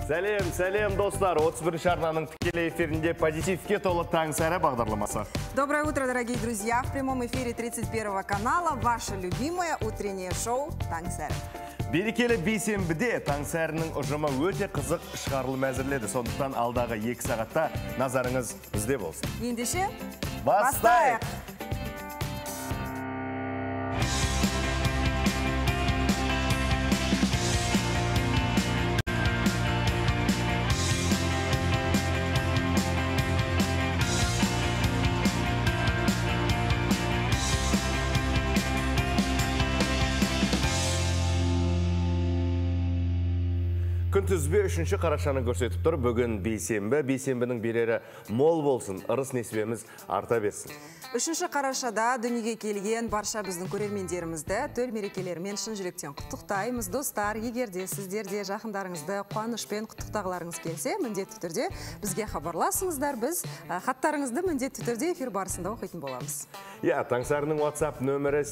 Сәлем достар, 31 арнаның тікелей эфирінде позитивке толы таң сәрі бағдарламасы. Доброе утро, дорогие друзья! В прямом эфире 31 канала ваше любимое утреннее шоу «Таң сәрі». Берекелі бейсенбіде таң сәрінің ұжымы өте қызық шығарылым әзірледі. Сондықтан алдағы 2 сағатта назарыңыз бізде болсын. Ендеше, бастайық! Күнтізбе 3 қарашаны көрсетіп тұр. Бүгін бейсенбі. Бейсенбінің берері мол болсын, ырыс несібеміз арта берсін. 3 қарашада дүниеге келген барша біздің көрермендерімізді төл мерекелерімен шын жүректен құттықтаймыз. Достар, егерде сіздерде жақындарыңызды қуанышпен құттықтағыларыңыз келсе, міндетті түрде бізге хабарласыңыздар. Біз хаттарыңызды міндетті түрде эфир барысында оқитын боламыз. Таңсарының WhatsApp нөмірі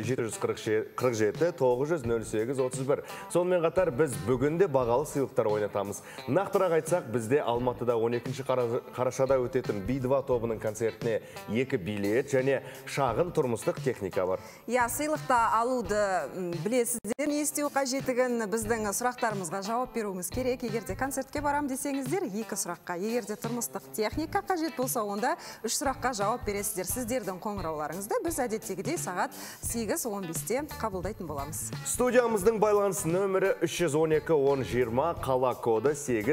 8-747-900-08-31. Сонымен қатар біз бүгінде бағалы сыйлықтар ойнатамыз. Нақтырақ айтсақ, бізде Алматыда 12 қарашада өтетін Би-2 тобының концертіне 2 билет және шағын тұрмыстық техника бар. Сыйлықта алуды білесіздер, не істеу қажеттігін біздің сұрақтарымызға жауап беруіміз керек. Егерде концертке барам десеңіздер, 2 сұраққа. Егерде тұрмыстық техника қажет болса, онда 3 сұраққа жауап бересіздер. Сіздердің қоңырауларыңызды біз әдеттегідей сағат 8:15-те қабылдайтын боламыз. Студиямыздың байланыс нөмірі 312-10-20, қала коды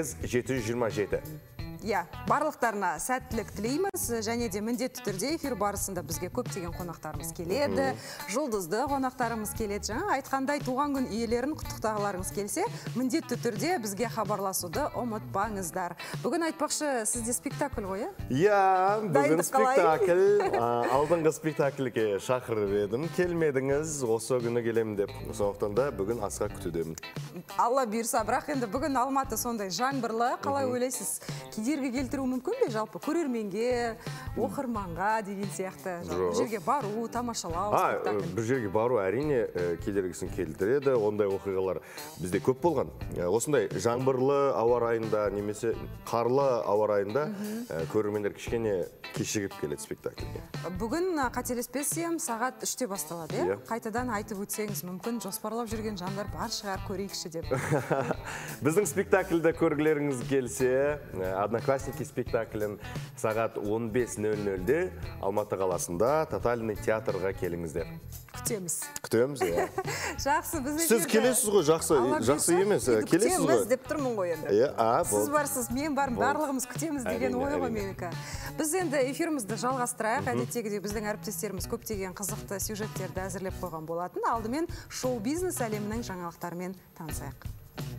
8727. Барлықтарына сәттілік тілейміз, және де міндетті түрде эфир барысында бізге көптеген қонақтарымыз келеді, жұлдызды қонақтарымыз келеді. Жаңа айтқандай, туған күн иелерін құттықтағыларыңыз келсе, міндетті түрде бізге хабарласуды ұмытпаңыздар. Бүгін айтпақшы, сізде спектакль ғой, бүгін спектакль. Алдыңғы спектакльге шақырып едім, келмедіңіз, осы күні келемін деп. Сондықтан да бүгін асыға күтудемін. Алла бұйырса, бірақ енді бүгін Алматы сондай жаңбырлы, қалай ойлайсыз? Кедергі келтіру мүмкін бе жалпы? Көрерменге, оқырманға деген сияқты. Бір жерге бару, тамашалау, спектакль. Бір жерге бару әрине кедергісін келтіреді. Ондай оқиғалар бізде көп болған. Осындай жаңбырлы ауа райында, немесе қарлы ауа райында көрермендер кішкене кешігіп келеді спектакльге. Бүгін қателеспесем сағат 3-те басталады. Қайтадан айтып өтсеңіз мүмкін, жоспарлап жүрген жандар бар шығар, көрейікші деп. Біздің спектакльді көргілеріңіз келсе, Одноклассники спектаклін сағат 15:00-де Алматы қаласында Тотальный театрға келіңіздер. Күтеміз. Күтеміз, Жақсы, біз сіз келесіз ғой, жақсы емес. Келесіз ғой. Күтеміз деп тұрмын ғой енді. Сіз барсыз, мен барым, барлығымыз күтеміз деген ой ғой менікі. Біз енді эфирімізді жалғастырайық. Әдеттегідей біздің әріптестеріміз көптеген қызықты сюжеттерді әзірлеп қойған болатын. Алдымен шоу-бизнес әлемінің жаңалықтарымен танысайық.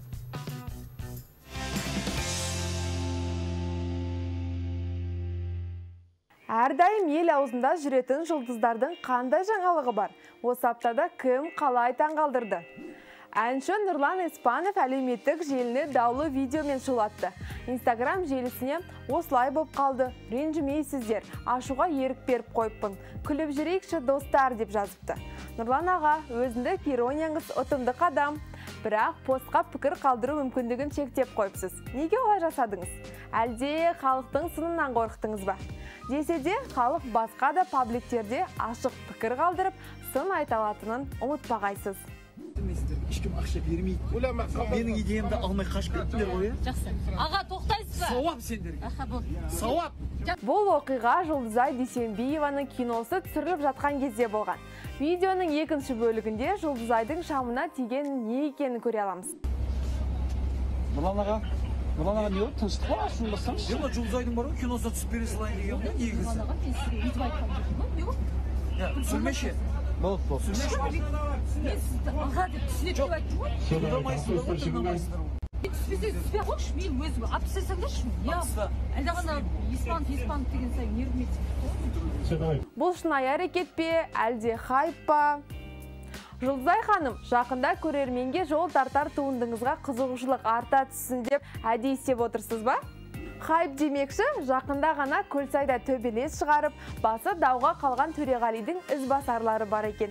Әрдайым ел аузында жүретін жұлдыздардың қандай жаңалығы бар? Осы аптада кім қалай таңғалдырды? Әнші Нұрлан Еспанов әлеуметтік желіні даулы видеомен шулатты. Инстаграм желісіне осылай болып қалды. Ренжімейсіздер, ашуға ерік беріп қойыппын. Күліп жүрейікші достар деп жазыпты. Нұрлан аға, өзіндік иронияңыз ұтымды қадам. Бірақ постқа пікір қалдыру мүмкіндігін шектеп қойыпсыз. Неге олай жасадыңыз? Әлде халықтың сынынан қорықтыңыз ба? Десе де, халық басқа да пабликтерде ашық пікір қалдырып, сын айталатынын ұмытпағайсыз. Ешкім ақша бермейді. Менің идеямды алмай қашып кеттіңдер ғой. Жақсы. Аға, тоқтайсыз ба? Сауап сендерге. Сауап. Бұл оқиға Жұлдызай Дүйсенбиеваның киносы түсіріліп жатқан кезде болған. Видеоның екінші бөлігінде Жұлдызайдың шамына тиген не екенін көре аламыз. Нұрлан аға не болды? Тыныштық па? Шын бассаңыз? Жоқ, Жұлдызайдың бар ғой, киносы түсіп бере салайын деген ғой, негізі. Нұрлан аға, мен сізге өйтіп айтқан жоқпын ба? Не болды? Түсірмеші. Болды. Түсірмеші. Мен сізді аға деп түсінетіп айттым ғой. Тыңдамайсыздар. Мен түспей қойшы, мен өзім апсай саңдаршы. Әлдағана Еспанов деген сайын нервіме. Бұл шынайы әрекет пе, әлде хайп па? Жұлдызай ханым, жақында көрерменге жол тартар туындыңызға қызығушылық арта түссін деп әдейі істеп отырсыз ба? Хайп демекші, жақында ғана Көлсайда төбелес шығарып, басы дауға қалған Төреғалидың ізбасарлары бар екен.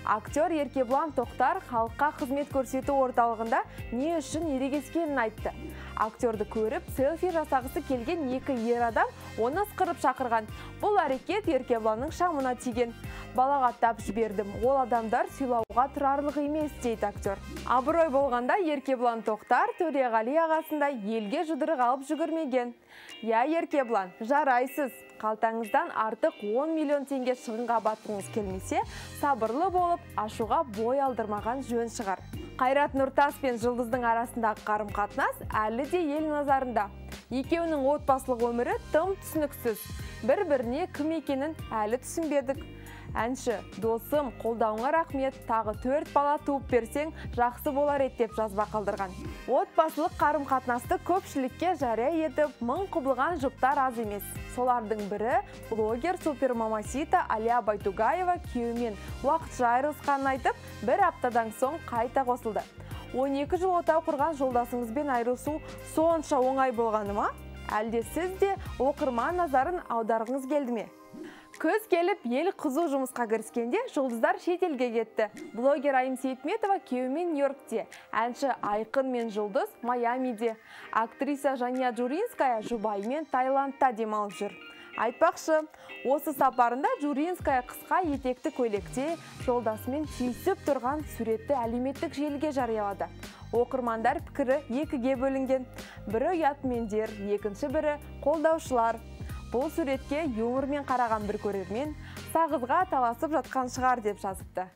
Актер Еркебұлан Тоқтар халыққа қызмет көрсету орталығында не үшін ерегескенін айтты. Актерді көріп, селфи жасағысы келген екі ер адам оны ысқырып шақырған. Бұл әрекет Еркебұланның шамына тиген. Балағаттап жібердім. Ол адамдар сыйлауға тұрарлық емес, дейді актер. Абырой болғанда Еркебұлан Тоқтар Төреғали ағасында елге жұдырық алып жүгірмеген. Я, Еркебұлан, жарайсыз. Қалтаңыздан артық 10 миллион теңге шығынға батқыңыз келмесе, сабырлы болып, ашуға бой алдырмаған жөн шығар. Қайрат Нұртас пен Жұлдыздың арасындағы қарым-қатынас әлі де ел назарында. Екеуінің отбасылық өмірі тым түсініксіз. Бір-біріне кім екенін әлі түсінбедік. Әнші, досым, қолдауыңа рахмет, тағы 4 бала туып берсең, жақсы болар еді деп жазба қалдырған. Отбасылық қарым-қатынасты көпшілікке жария етіп, мың құбылған жұптар аз емес. Солардың бірі блогер супермамасита Алия Байтугаева күйеуімен уақытша айырылысқанын айтып, бір аптадан соң қайта қосылды. 12 жыл отау құрған жолдасыңызбен айырылысу сонша оңай болғаны ма? Әлде сіз де оқырман назарын аударғыңыз келді ме? Көз келіп, ел қызу жұмысқа кіріскенде жұлдыздар шетелге кетті. Блогер Айым Сейтметова күйеуімен Нью-Йоркте, әнші Айқын мен Жұлдыз Майамиде, актриса Жания Джуринская жұбайымен Таиландта демалып жүр. Айтпақшы, осы сапарында Джуринская қысқа етекті көйлекте жолдасымен түйісіп тұрған суретті әлеуметтік желіге жариялады. Оқырмандар пікірі екіге бөлінген. Бірі ұятмендер, екінші бірі қолдаушылар. Бұл суретке юмормен қараған бір көрермен сағызға таласып жатқан шығар деп жазыпты.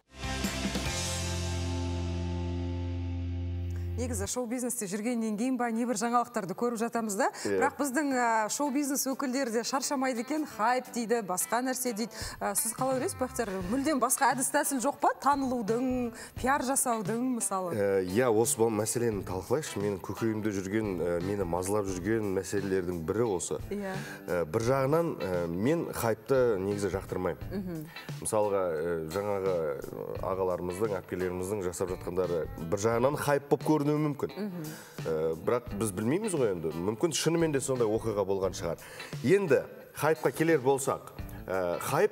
Негізі шоу-бизнесте жүргеннен кейін ба небір жаңалықтарды көріп жатамыз да. Бірақ біздің шоу-бизнес өкілдері де шаршамайды екен, хайп дейді, басқа нәрсе дейді. Сіз қалай ойлайсыз, Бақтияр? Мүлдем басқа әдіс-тәсіл жоқ па? Танылудың, пиар жасаудың мысалы. Иә, осы мәселені талқылайықшы. Менің көкейімде жүрген, мені мазалап жүрген мәселелердің бірі осы. Бір жағынан мен хайпты негізі жақтырмаймын. Мысалға, жаңағы ағаларымыздың, әпкелеріміздің жасап жатқандары бір жағынан хайп болып көрінуі мүмкін. Бірақ біз білмейміз ғой енді. Мүмкін шынымен де сондай оқиға болған шығар. Енді хайпқа келер болсақ, хайп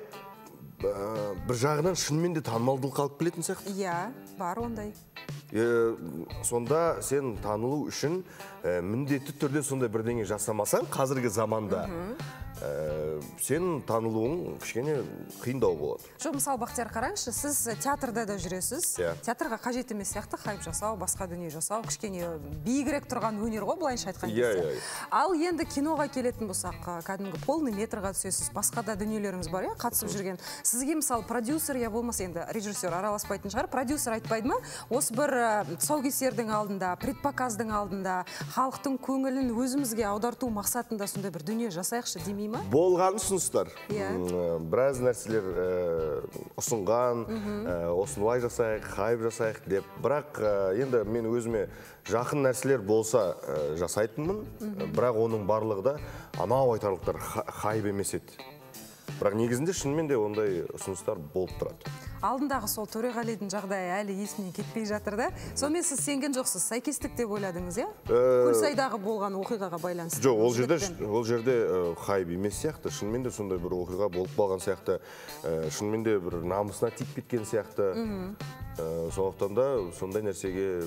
бір жағынан шынымен де танымалдылыққа алып келетін сияқты. Иә, бар ондай. Сонда сен танылу үшін міндетті түрде сондай бірдеңе жасамасаң, қазіргі заманда сен танылуың кішкене қиындау болады. Жоқ, мысалы, Бақтияр, қараңызшы, сіз театрда да жүресіз. Театрға қажет емес сияқты хайп жасау, басқа дүние жасау, кішкене биігірек тұрған өнер ғой, былайынша айтқан кезде. Ал енді киноға келетін болсақ, кәдімгі полный метрға түсесіз, басқа да дүниелеріңіз бар, қатысып жүрген. Сізге мысалы продюсер я болмаса, енді режиссер араласпайтын шығар, продюсер айтпайды ма? Осы бір тұсаукесердің алдында, предпоказдың алдында, халықтың көңілін өзімізге аударту мақсатында сондай бір дүние жасайықшы демей ма? Болған ұсыныстар. Біраз нәрселер ұсынған, осынылай жасайық, хайп жасайық деп. Бірақ енді мен өзіме жақын нәрселер болса жасайтынмын. Бірақ оның барлығы да анау айтарлықтар хайп емес еді. Бірақ негізінде шынымен де ондай ұсыныстар болып тұрады. Алдындағы сол Төреғалидің жағдайы әлі есімнен кетпей жатыр да. Сонымен сіз сенген жоқсыз, сәйкестік деп ойладыңыз, иә? Көлсайдағы болған оқиғаға байланысты. Жоқ, ол жерде хайп емес сияқты. Шынымен де сондай бір оқиға болып қалған сияқты. Шынымен де бір намысына тиіп кеткен сияқты. Сондықтан да сондай нәрсеге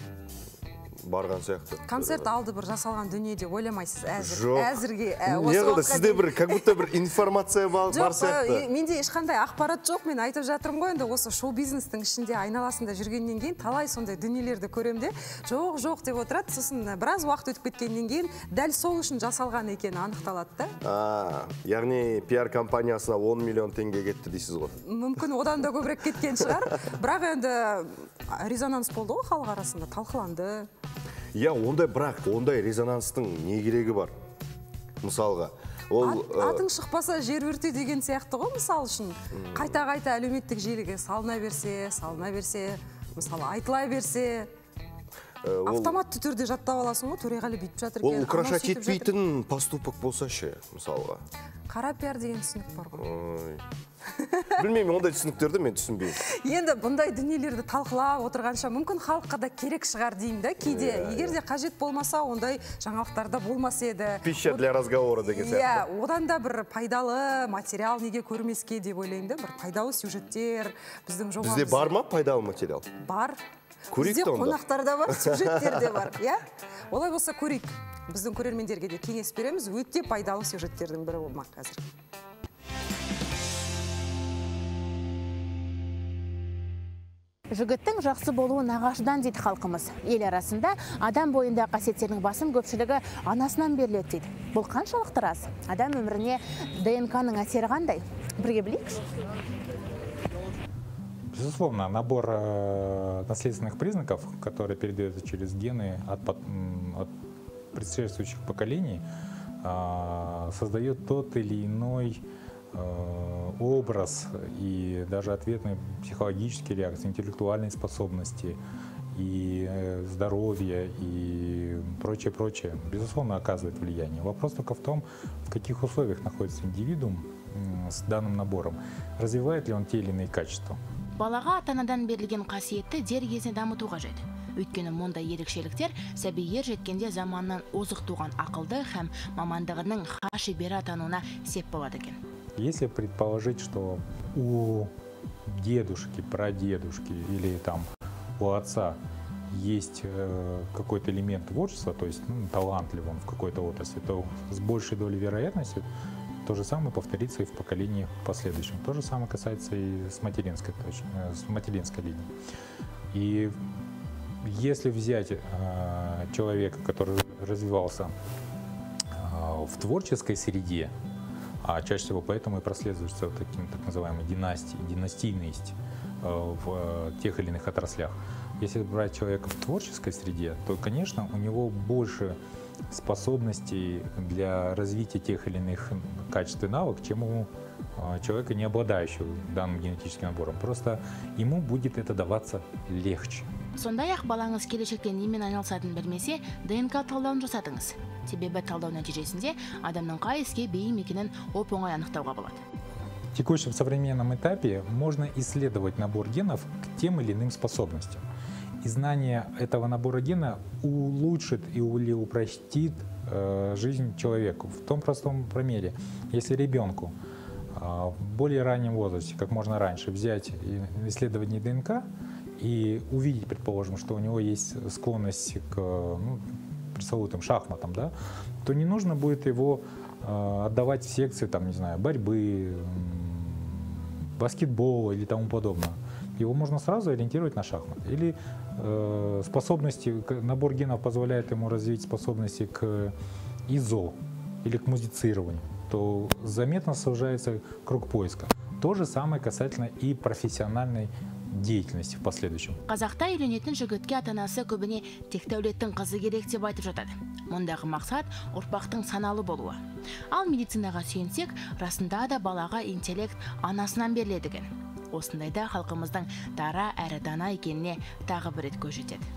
барған сияқты. Концерт алды бір жасалған дүние деп ойламайсыз әзірге? Неғылды, сізде бір, как будто бір информация бар сияқты. Менде ешқандай ақпарат жоқ, мен айтып жатырмын ғой, енді осы шоу-бизнестің ішінде айналасында жүргеннен кейін талай сондай дүниелерді көремде. Жоқ деп отырады, сосын біраз уақыт өтіп кеткеннен кейін дәл сол үшін жасалған екені анықталады да. Яғни пиар компаниясына 10 миллион теңге кетті дейсіз ғой? Мүмкін одан да көбірек кеткен шығар. Бірақ енді резонанс болды ғой халық арасында, талқыланды. Иә, ондай резонанстың не керегі бар? Мысалға, атың шықпаса жер өрте деген сияқты ғой, мысал үшін. Қайта-қайта әлеуметтік желіге салына берсе, мысалы айтыла берсе, автоматты түрде жаттап аласың ғой, Төреғали бүйтіп жатыр екен. Ол украша кетпейтін поступок болса ше, мысалға. Қара пиар деген түсінік бар ғой. Білмеймін, ондай түсініктерді мен түсінбеймін. Енді бұндай дүниелерді талқылап отырғанша мүмкін халыққа да керек шығар деймін да. Кейде егер де қажет болмаса, ондай жаңалықтарда болмас еді. Пища для разговора деген сияқты. Иә, одан да бір пайдалы материал неге көрмеске деп ойлаймын да. Бір пайдалы сюжеттер біздің жобамыз. Бізде бар ма пайдалы материал? Бар. Көрейік Бізде те онда. қонақтарда бар, сюжеттер де бар, иә? Олай болса көрейік. Біздің көрермендерге де кеңес береміз. Өте пайдалы сюжеттердің бірі болмақ қазір. Жігіттің жақсы болуы нағашыдан дейді халқымыз. Ел арасында адам бойында қасиеттердің басым көпшілігі анасынан беріледі дейді. Бұл қаншалықты рас? Адам өміріне ДНК-ның әсері қандай? Бірге білейікші. Безусловно, набор наследственных признаков, которые передаются через гены от предшествующих поколений, создает тот или иной образ и даже ответные психологические реакции, интеллектуальные способности и здоровье и прочее, безусловно, оказывает влияние. Вопрос только в том, в каких условиях находится индивидуум с данным набором, развивает ли он те или иные качества. Балаға ата-анадан берілген қасиетті дер кезінде дамыту қажет. Өйткені мұндай ерекшеліктер сәби ер жеткенде заманнан озық туған ақылды һәм мамандығының шебері атануына сеп болады екен. Если предположить, что у дедушки, прадедушки или там у отца есть какой-то элемент творчества, то есть талантлив он в какой-то отрасли, то с большей долей вероятности то же самое повторится и в поколении последующем. То же самое касается и с материнской линии. И если взять человека, который развивался в творческой среде, а чаще всего поэтому и прослеживается таким так называемой династийность в тех или иных отраслях. Если брать человека в творческой среде, то, конечно, у него больше способностей для развития тех или иных качеств и навыков, чем у человека, не обладающего данным генетическим набором. Просто ему будет это даваться легче. Сондай-ақ балаңыз келешекте немен айналысатынын білмесе, ДНК талдауын жасатыңыз. Себебі талдау нәтижесінде адамның қай іске бейім екенін оп-оңай анықтауға болады. В текущем современном этапе можно исследовать набор генов к тем или иным способностям. И знание этого набора гена улучшит или упростит жизнь человеку. В том простом примере, если ребенку в более раннем возрасте, как можно раньше, взять исследование ДНК и увидеть, предположим, что у него есть склонность к пресловутым шахматам, да, то не нужно будет его отдавать в секции, там, не знаю, борьбы, баскетбола или тому подобное. Его можно сразу ориентировать на шахматы. Или способности, набор генов позволяет ему развить способности к ИЗО или к музицированию, то заметно сужается круг поиска. То же самое касательно и профессиональной деятельности в последующем. Қазақта үйленетін жігітке ата-анасы көбіне тек дәулеттің қызы керек деп айтып жатады. Мұндағы мақсат ұрпақтың саналы болуы. Ал медицинаға сүйенсек, расында да балаға интеллект анасынан беріледі екен. Осындайда халқымыздың дара әрі дана екеніне тағы бір рет көз жетеді.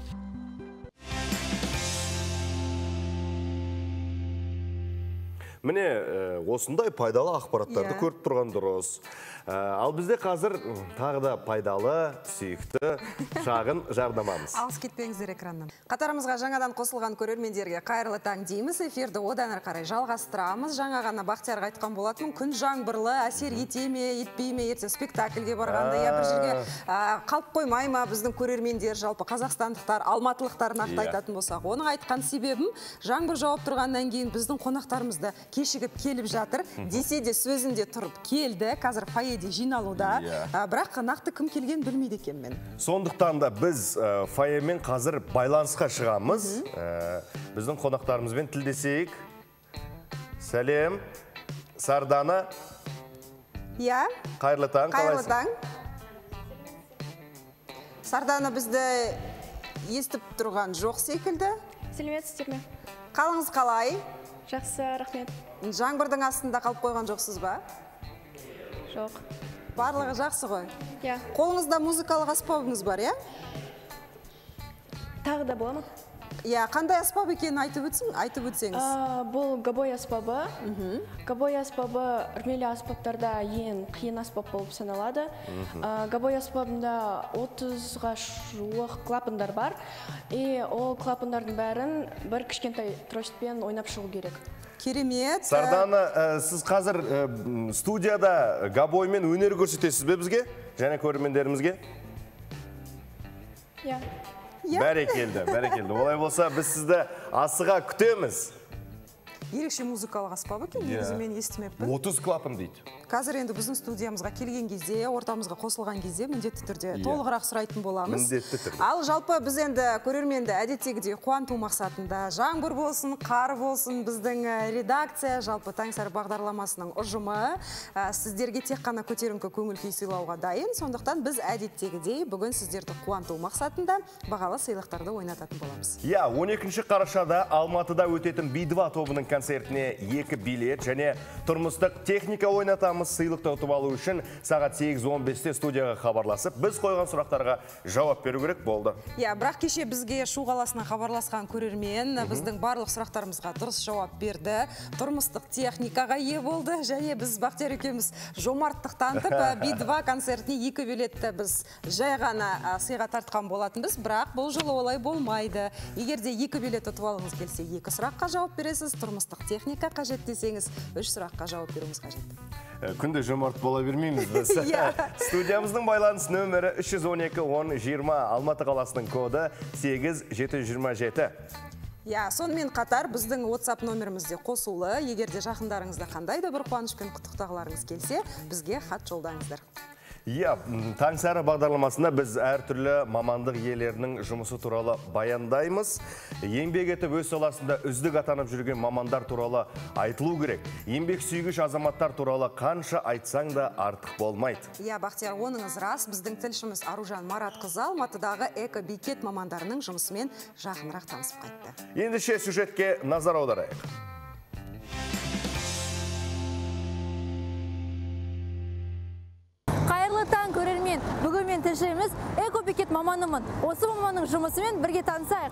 Міне, осындай пайдалы ақпараттарды көріп тұрған дұрыс. Ал бізде қазір тағы да пайдалы, сүйікті, шағын жарнамамыз. Алыс кетпеңіздер экраннан. Қатарымызға жаңадан қосылған көрермендерге қайырлы таң дейміз. Эфирді одан әрі қарай жалғастырамыз. Жаңа ғана Бақтиярға айтқан болатын, күн жаңбырлы, әсер ете ме, етпей ме, ертең спектакльге барғанда, я бір жерге қалып қоймай ма біздің көрермендер, жалпы қазақстандықтар, алматылықтар нақты айтатын болсақ. Оның айтқан себебім, жаңбыр жауып тұрғаннан кейін біздің қонақтарымызды кешігіп келіп жатыр. Десе де сөзінде тұрып келді. Қазір фойеде жиналуда. Бірақ нақты кім келген білмейді екен мен. Сондықтан да біз фойемен қазір байланысқа шығамыз. Біздің қонақтарымызбен тілдесейік. Сәлем. Сардана. Иә. Қайырлы таң. Қайырлы таң. Сардана бізді естіп тұрған жоқ секілді. Сәлеметсіздер ме? Қалыңыз қалай? Жақсы, рахмет. Жаңбырдың астында қалып қойған жоқсыз ба? Жоқ. Барлығы жақсы ғой? Иә. Қолыңызда музыкалық аспабыңыз бар, иә? Тағы да бола ма? Иә, қандай аспап екенін айтып өтсеңіз. Бұл гобой аспабы. Гобой аспабы үрмелі аспаптарда ең қиын аспап болып саналады. Гобой аспабында 30-ға жуық клапандар бар. И ол клапандардың бәрін бір кішкентай тростпен ойнап шығу керек. Керемет. Сардана, сіз қазір студияда гобоймен өнер көрсетесіз бе бізге? Және көрермендерімізге? Иә. Бәрекелді. Олай болса, біз сізді асыға күтеміз. Ерекше музыкалық аспабы екен, негізі мен естімеппін. 30 клапан дейді. Қазір енді біздің студиямызға келген кезде, ортамызға қосылған кезде міндетті түрде толығырақ сұрайтын боламыз. Міндетті түрде. Ал жалпы біз енді көрерменді әдеттегідей қуанту мақсатында жаңбыр болсын, қар болсын, біздің редакция, жалпы Таңсәрі бағдарламасының ұжымы сіздерге тек қана көтеріңкі көңіл күй сыйлауға дайын. Сондықтан біз әдеттегідей бүгін сіздерді қуанту мақсатында бағалы сыйлықтарды ойнататын боламыз. 12 қарашада Алматыда өтетін Би-2 тобының концертіне 2 билет және тұрмыстық техника ойнатамыз. Сыйлықты ұтып алу үшін сағат 8:15-те студияға хабарласып, біз қойған сұрақтарға жауап беру керек болды. Бірақ кеше бізге Шу қаласынан хабарласқан көрермен біздің барлық сұрақтарымызға дұрыс жауап берді. Тұрмыстық техникаға ие болды және біз Бақтияр екеуміз жомарттық танытып Би-2 концертіне 2 билетті біз жай ғана сыйға тартқан болатынбыз, бірақ бұл жолы олай болмайды. Егер де 2 билет ұтып алғыңыз келсе, 2 сұраққа жауап бересіз, тұрмыстық техника қажет десеңіз, 3 сұраққа жауап беруіңіз қажет. Күнде жомарт бола бермейміз біз. Студиямыздың байланыс нөмірі 312-10-20, Алматы қаласының коды 8727. Сонымен қатар біздің WhatsApp нөмірімізде қосулы. Егер де жақындарыңызда қандай да бір қуанышпен құттықтағыларыңыз келсе, бізге хат жолдаңыздар. Таңсәрі бағдарламасында біз әртүрлі мамандық иелерінің жұмысы туралы баяндаймыз. Еңбек етіп өз саласында үздік атанып жүрген мамандар туралы айтылу керек. Еңбек сүйгіш азаматтар туралы қанша айтсаң да артық болмайды. Бақтияр, оныңыз рас. Біздің тілшіміз Аружан Маратқызы Алматыдағы эко-бекет мамандарының жұмысымен жақынырақ танысып қайтты. Ендеше сюжетке назар аударайық. Таң көрермен, бүгін мен тілшіміз эко-бекет маманымын. Осы маманның жұмысымен бірге танысайық.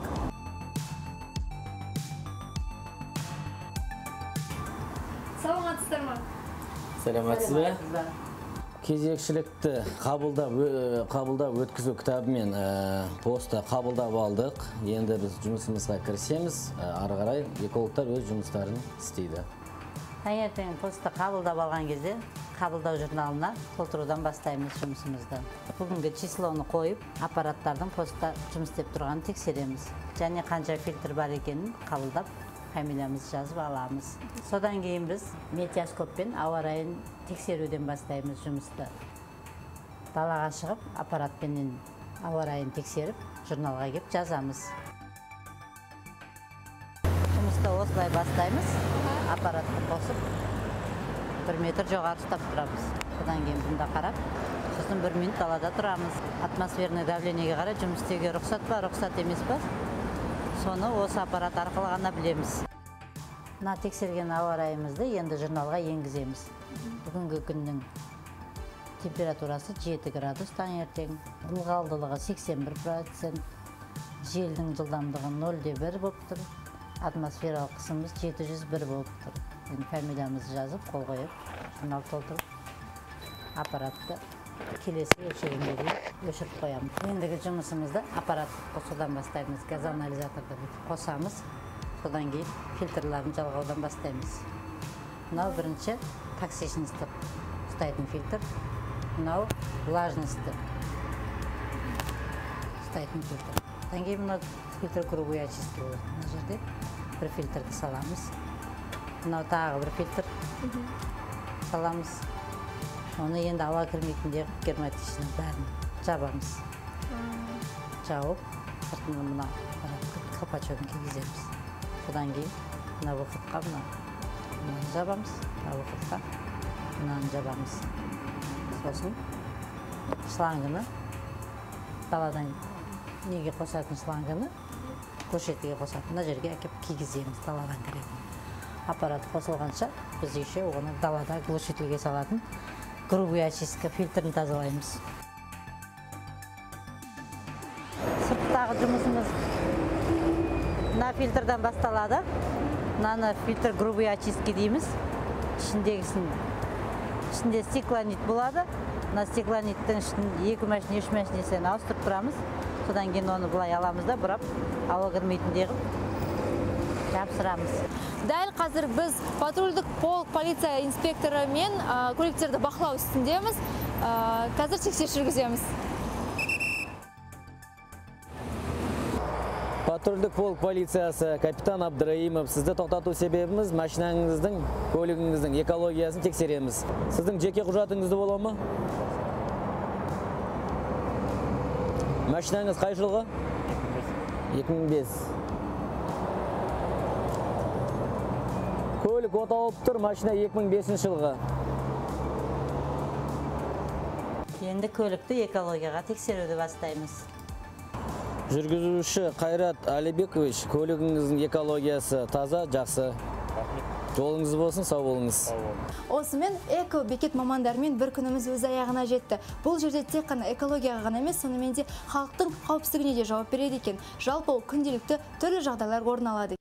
Саламатсыздар ма? Саламатсыз ба? Кезекшілікті қабылдап өткізу кітабымен постта қабылдап алдық. Енді біз жұмысымызға кірісеміз. Ары қарай экологтар өз жұмыстарын істейді. Таңертең постты қабылдап алған кезде қабылдау журналына толтырудан бастаймыз жұмысымызды. Бүгінгі числоны қойып, аппараттардың постта жұмыс істеп тұрғанын тексереміз. Және қанша фильтр бар екенін қабылдап, фамилиямызды жазып аламыз. Содан кейін біз метеоскоппен ауа райын тексеруден бастаймыз жұмысты. Далаға шығып, аппаратпенен ауа райын тексеріп, журналға келіп жазамыз. Жұмысты осылай бастаймыз. Аппаратты қосып, 1 метр жоғары ұстап тұрамыз. Содан кейін бұнда қарап, сосын 1 минут далада тұрамыз. Атмосферный давлениеге қарай жұмыс істеуге рұқсат па, рұқсат емес па? Соны осы аппарат арқылы ғана білеміз. Мына тексерген ауа райымызды енді журналға енгіземіз. Бүгінгі күннің температурасы 7 градус таңертең, ылғалдылығы 81%, желдің жылдамдығы 0,1 болып тұр. Атмосфералық қысымыз 701 болып тұр. Фамилиямызды жазып, қол қойып, журнал толтырып, аппаратты келесі өлшегенге дейін өшіріп қоямыз. Ендігі жұмысымызды аппарат қосудан бастаймыз, газоанализаторды қосамыз, содан кейін фильтрларын жалғаудан бастаймыз. Мынау бірінші токсичності ұстайтын фильтр, мынау влажності ұстайтын фильтр. Содан кейін мынау фильтр круговой очистки болады. Мына жерде бір фильтрді саламыз. Мынау тағы бір фильтр саламыз. Оны енді ауа кірмейтіндей герметичный бәрін жабамыз. Жауып, сыртына мына колпачогын кигіземіз. Содан кейін мына выходқа мынаны жабамыз, мына выходқа мынаны жабамыз. Сосын шлангыны даладан неге қосатын шлангыны көшетіге қосатын мына жерге әкеп кигіземіз даладан кіретін. Аппарат қосылғанша біз еще оны далада глушительге салатын грубый очистка фильтрін тазалаймыз. Сырттағы жұмысымыз Мына фильтрдан басталады. Мынаны фильтр грубый очистки дейміз. Ішінде стеклонит болады. Мына стеклониттің екі машина, үш машинесін ауыстырып тұрамыз. Содан кейін оны былай аламыз да, бұрап, ауа кірмейтіндей қылып жапсырамыз. Дәл қазір біз патрульдік полк полиция инспекторы мен көліктерді бақылау үстіндеміз. Қазір тексеріс жүргіземіз. Патрульдік полк полициясы капитан Абдраимов, сізді тоқтату себебіміз машинаңыздың, көлігіңіздің экологиясын тексереміз. Сіздің жеке құжатыңызды бола ма? Машинаңыз қай жылғы? 2005. Көлік оталып тұр, машина 2005 жылғы. Енді көлікті экологияға тексеруді бастаймыз. Жүргізуші Қайрат Алибекович, көлігіңіздің экологиясы таза, жақсы. Жолыңыз болсын, сау болыңыз. Осымен эко-бекет мамандарымен бір күніміз өз аяғына жетті. Бұл жерде тек қана экологияға ғана емес, сонымен де халықтың қауіпсіздігіне де жауап береді екен. Жалпы күнделікті түрлі жағдайлар орын алады.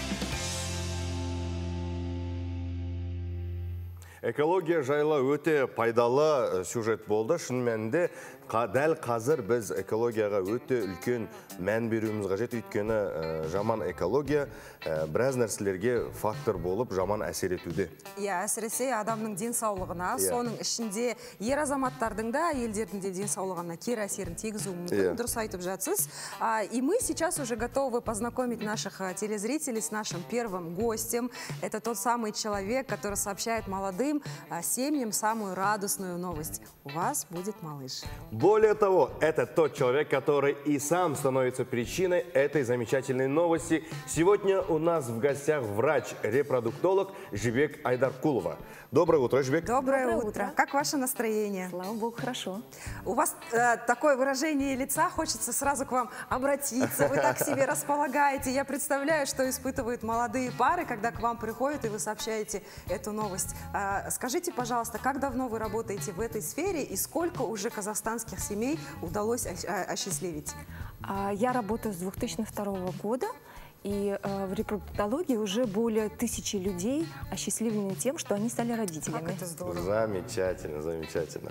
Экология жайлы өте пайдалы сюжет болды. Шын мәнінде дәл қазір біз экологияға өте үлкен мән беруіміз қажет. Өйткені жаман экология біраз нәрселерге фактор болып жаман әсер етуде. Әсіресе адамның денсаулығына, соның ішінде ер азаматтардың да, әйелдердің де денсаулығына кері әсерін тигізуі мүмкін. Дұрыс айтып жатсыз. И мы сейчас уже готовы познакомить наших телезрителей с нашим первым гостем. Это тот самый человек, который сообщает молодым семьям самую радостную новость. У вас будет малыш. Более того, это тот человек, который и сам становится причиной этой замечательной новости. Сегодня у нас в гостях врач-репродуктолог Жибек Айдаркулова. Доброе утро, Жибек. Доброе утро. Как ваше настроение? Слава Богу, хорошо. У вас такое выражение лица, хочется сразу к вам обратиться. Вы так себе располагаете. Я представляю, что испытывают молодые пары, когда к вам приходят и вы сообщаете эту новость. Скажите, пожалуйста, как давно вы работаете в этой сфере и сколько уже казахстанских семей удалось осчастливить? Я работаю с 2002 года. И в репродуктологии уже более 1000 людей осчастливлены тем, что они стали родителями. Как это здорово. Замечательно, замечательно.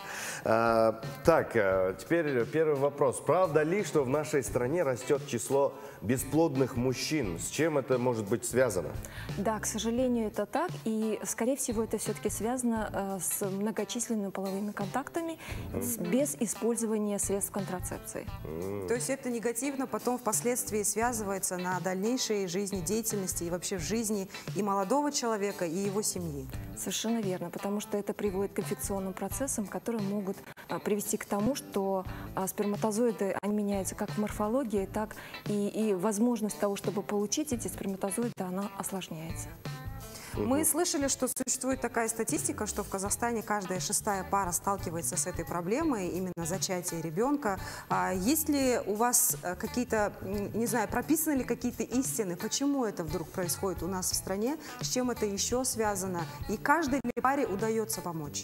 Так, теперь первый вопрос. Правда ли, что в нашей стране растет число бесплодных мужчин? С чем это может быть связано? Да, к сожалению, это так. И, скорее всего, это все-таки связано с многочисленными половыми контактами без использования средств контрацепции. То есть это негативно потом впоследствии связывается на дальнейшем жизнедеятельности и вообще в жизни и молодого человека, и его семьи. Совершенно верно, потому что это приводит к инфекционным процессам, которые могут привести к тому, что сперматозоиды, они меняются как в морфологии, так и возможность того, чтобы получить эти сперматозоиды, она осложняется. Мы слышали, что существует такая статистика, что в Казахстане каждая 6-я пара сталкивается с этой проблемой, именно зачатие ребенка. Есть ли у вас какие-то, не знаю, прописаны ли какие-то истины, почему это вдруг происходит у нас в стране, с чем это еще связано, и каждой ли паре удается помочь?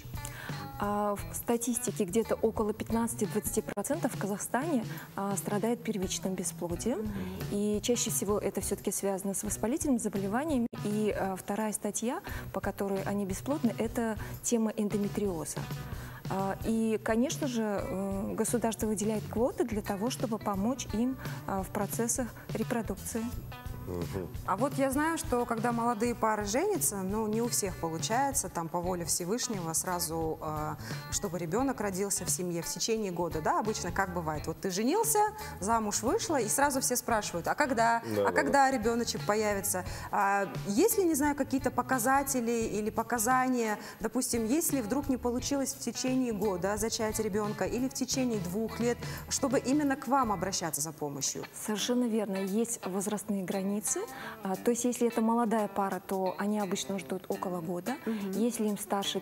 В статистике где-то около 15-20% в Казахстане страдает первичным бесплодием. И чаще всего это все-таки связано с воспалительными заболеваниями. И вторая статья, по которой они бесплодны, это тема эндометриоза. И, конечно же, государство выделяет квоты для того, чтобы помочь им в процессах репродукции. А вот я знаю, что когда молодые пары женятся, ну не у всех получается, там по воле Всевышнего сразу, чтобы ребенок родился в семье в течение года, да, обычно как бывает, вот ты женился, замуж вышла, и сразу все спрашивают, а когда, когда ребеночек появится? Есть ли, не знаю, какие-то показатели или показания, допустим, если вдруг не получилось в течение года зачать ребенка или в течение 2 лет, чтобы именно к вам обращаться за помощью? Совершенно верно, есть возрастные границы. То есть, если это молодая пара, то они обычно ждут около года. Если им старше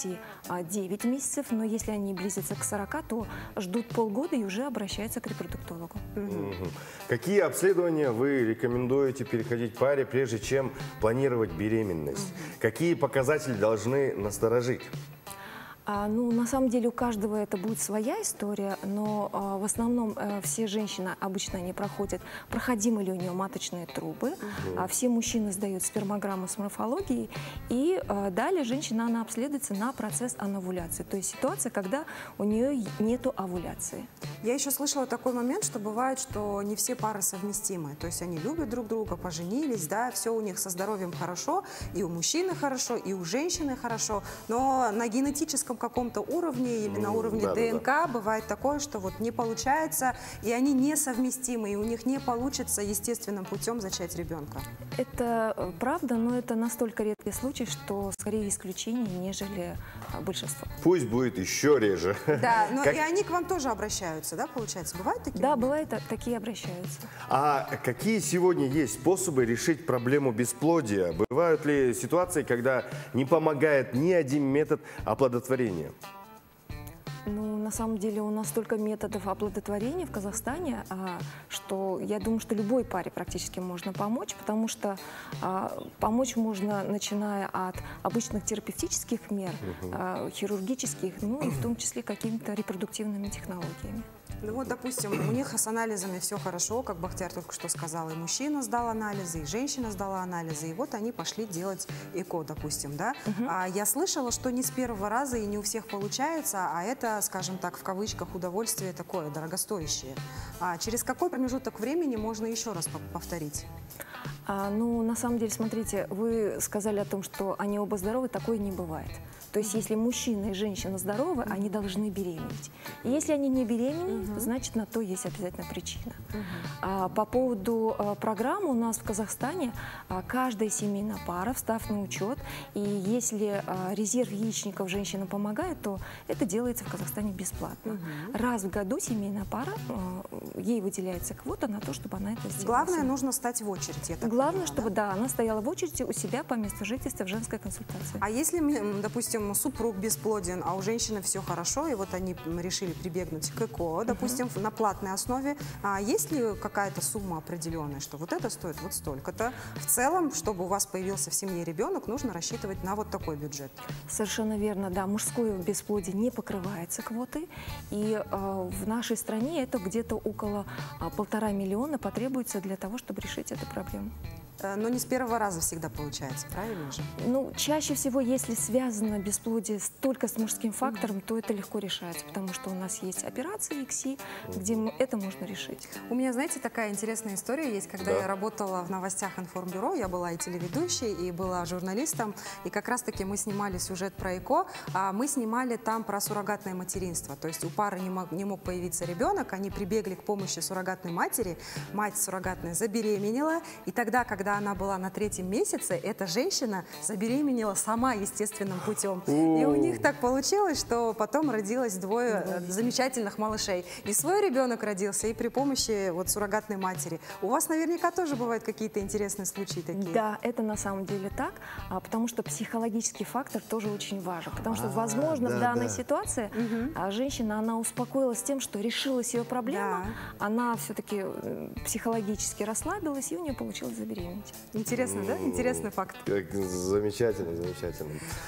39 месяцев, но если они близятся к 40, то ждут полгода и уже обращаются к репродуктологу. Какие обследования вы рекомендуете переходить паре, прежде чем планировать беременность? Какие показатели должны насторожить? Ну, на самом деле у каждого это будет своя история, но в основном все женщины обычно они проходят, проходимы ли у нее маточные трубы, все мужчины сдают спермограмму с морфологией, и далее женщина, она обследуется на процесс ановуляции, то есть ситуация, когда у нее нету овуляции. Я еще слышала такой момент, что бывает, что не все пары совместимы, то есть они любят друг друга, поженились, да, все у них со здоровьем хорошо, и у мужчины хорошо, и у женщины хорошо, но на генетическом каком-то уровне или на уровне ДНК бывает такое, что вот не получается, и они несовместимы, и у них не получится естественным путем зачать ребенка. Это правда, но это настолько редкий случай, что скорее исключение, нежели большинство. Пусть будет еще реже. Да, но и они к вам тоже обращаются, да, получается? Бывают такие? Да, бывает, такие обращаются. А какие сегодня есть способы решить проблему бесплодия? Бывают ли ситуации, когда не помогает ни один метод оплодотворения? Ну, на самом деле у нас столько методов оплодотворения в Казахстане, что я думаю, что любой паре практически можно помочь, потому что помочь можно, начиная от обычных терапевтических мер, хирургических, ну и в том числе какими-то репродуктивными технологиями. Ну вот, допустим, у них с анализами все хорошо, как Бахтияр только что сказал, и мужчина сдал анализы, и женщина сдала анализы, и вот они пошли делать ЭКО, допустим, да. Я слышала, что не с первого раза и не у всех получается, а это, скажем так, в кавычках, удовольствие такое, дорогостоящее. Через какой промежуток времени можно еще раз повторить? Ну, на самом деле, смотрите, вы сказали о том, что они оба здоровы, такое не бывает. То есть, если мужчина и женщина здоровы, они должны беременеть. И если они не беременны, значит, на то есть обязательно причина. По поводу программы у нас в Казахстане каждая семейная пара, встав на учет, и если резерв яичников женщина помогает, то это делается в Казахстане бесплатно. Раз в году семейная пара, ей выделяется квота на то, чтобы она это сделала. Главное, нужно стать в очередь. Главное, чтобы, да, она стояла в очереди у себя по месту жительства в женской консультации. А если, допустим, супруг бесплоден, а у женщины все хорошо, и вот они решили прибегнуть к ЭКО, допустим, на платной основе, есть ли какая-то сумма определенная, что вот это стоит вот столько-то? В целом, чтобы у вас появился в семье ребенок, нужно рассчитывать на вот такой бюджет. Совершенно верно, да. Мужское бесплодие не покрывается квотой, и в нашей стране это где-то около 1,5 миллиона потребуется для того, чтобы решить эту проблему. Но не с первого раза всегда получается, правильно же? Ну, чаще всего, если связано бесплодие только с мужским фактором, то это легко решается, потому что у нас есть операции ИКСИ, где это можно решить. У меня, знаете, такая интересная история есть, когда я работала в новостях информбюро, я была и телеведущей, и была журналистом, и как раз-таки мы снимали сюжет про ЭКО, мы снимали там про суррогатное материнство, то есть у пары не мог появиться ребенок, они прибегли к помощи суррогатной матери, мать суррогатная забеременела, и тогда, когда она была на 3-м месяце, эта женщина забеременела сама естественным путем. И у них так получилось, что потом родилось 2 замечательных малышей. И свой ребенок родился, и при помощи вот суррогатной матери. У вас наверняка тоже бывают какие-то интересные случаи такие. Да, это на самом деле так, потому что психологический фактор тоже очень важен. Потому что, возможно, в данной ситуации женщина, она успокоилась тем, что решилась ее проблема, она все-таки психологически расслабилась, и у нее получилось забеременеть. Интересно, да? Интересный факт. Замечательно, замечательно.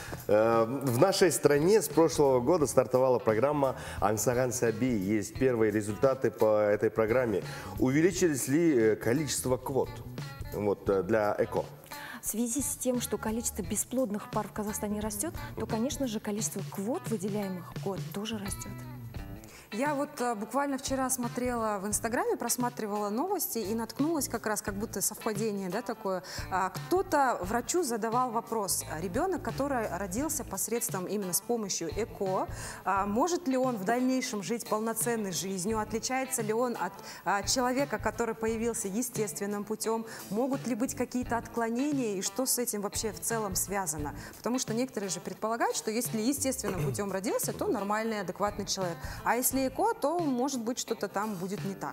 В нашей стране с прошлого года стартовала программа «Аңсаған сәби». Есть первые результаты по этой программе. Увеличились ли количество квот для ЭКО? В связи с тем, что количество бесплодных пар в Казахстане растет, то, конечно же, количество квот, выделяемых в год, тоже растет. Я вот буквально вчера смотрела в Инстаграме, просматривала новости и наткнулась как раз, как будто совпадение, да, такое. Кто-то врачу задавал вопрос, ребенок, который родился посредством, именно с помощью ЭКО, может ли он в дальнейшем жить полноценной жизнью, отличается ли он от человека, который появился естественным путем, могут ли быть какие-то отклонения и что с этим вообще в целом связано. Потому что некоторые же предполагают, что если естественным путем родился, то нормальный, адекватный человек. А если ЭКО, то, может быть, что-то там будет не так.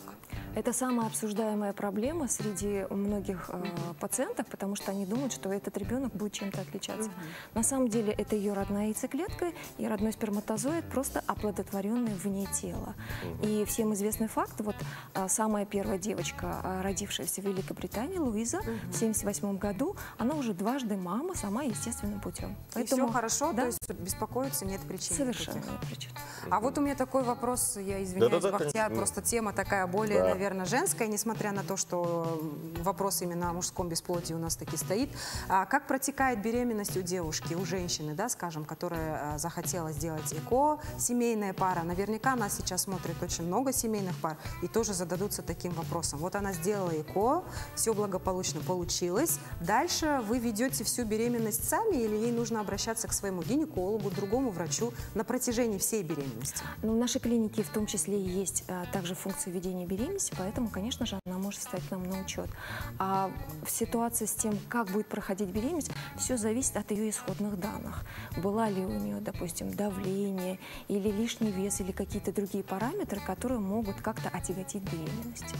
Это самая обсуждаемая проблема среди многих пациентов, потому что они думают, что этот ребенок будет чем-то отличаться. На самом деле это ее родная яйцеклетка и родной сперматозоид, просто оплодотворенный вне тела. И всем известный факт, вот самая первая девочка, родившаяся в Великобритании, Луиза, в 1978 году, она уже дважды мама, сама естественным путем. Поэтому, все хорошо, да? То есть беспокоиться нет причин. Совершенно нет причин. А вот у меня такой вопрос, я извиняюсь, Бахтияр, просто тема такая более, наверное, женская, несмотря на то, что вопрос именно о мужском бесплодии у нас таки стоит. Как протекает беременность у девушки, у женщины, да, скажем, которая захотела сделать ЭКО, семейная пара? Наверняка нас сейчас смотрит очень много семейных пар и тоже зададутся таким вопросом. Вот она сделала ЭКО, все благополучно получилось. Дальше вы ведете всю беременность сами или ей нужно обращаться к своему гинекологу, другому врачу на протяжении всей беременности? Ну, в нашей клинике в том числе есть также функция ведения беременности, поэтому, конечно же, она может стать нам на учет. А в ситуации с тем, как будет проходить беременность, все зависит от ее исходных данных. Была ли у нее, допустим, давление или лишний вес, или какие-то другие параметры, которые могут как-то отяготить беременность.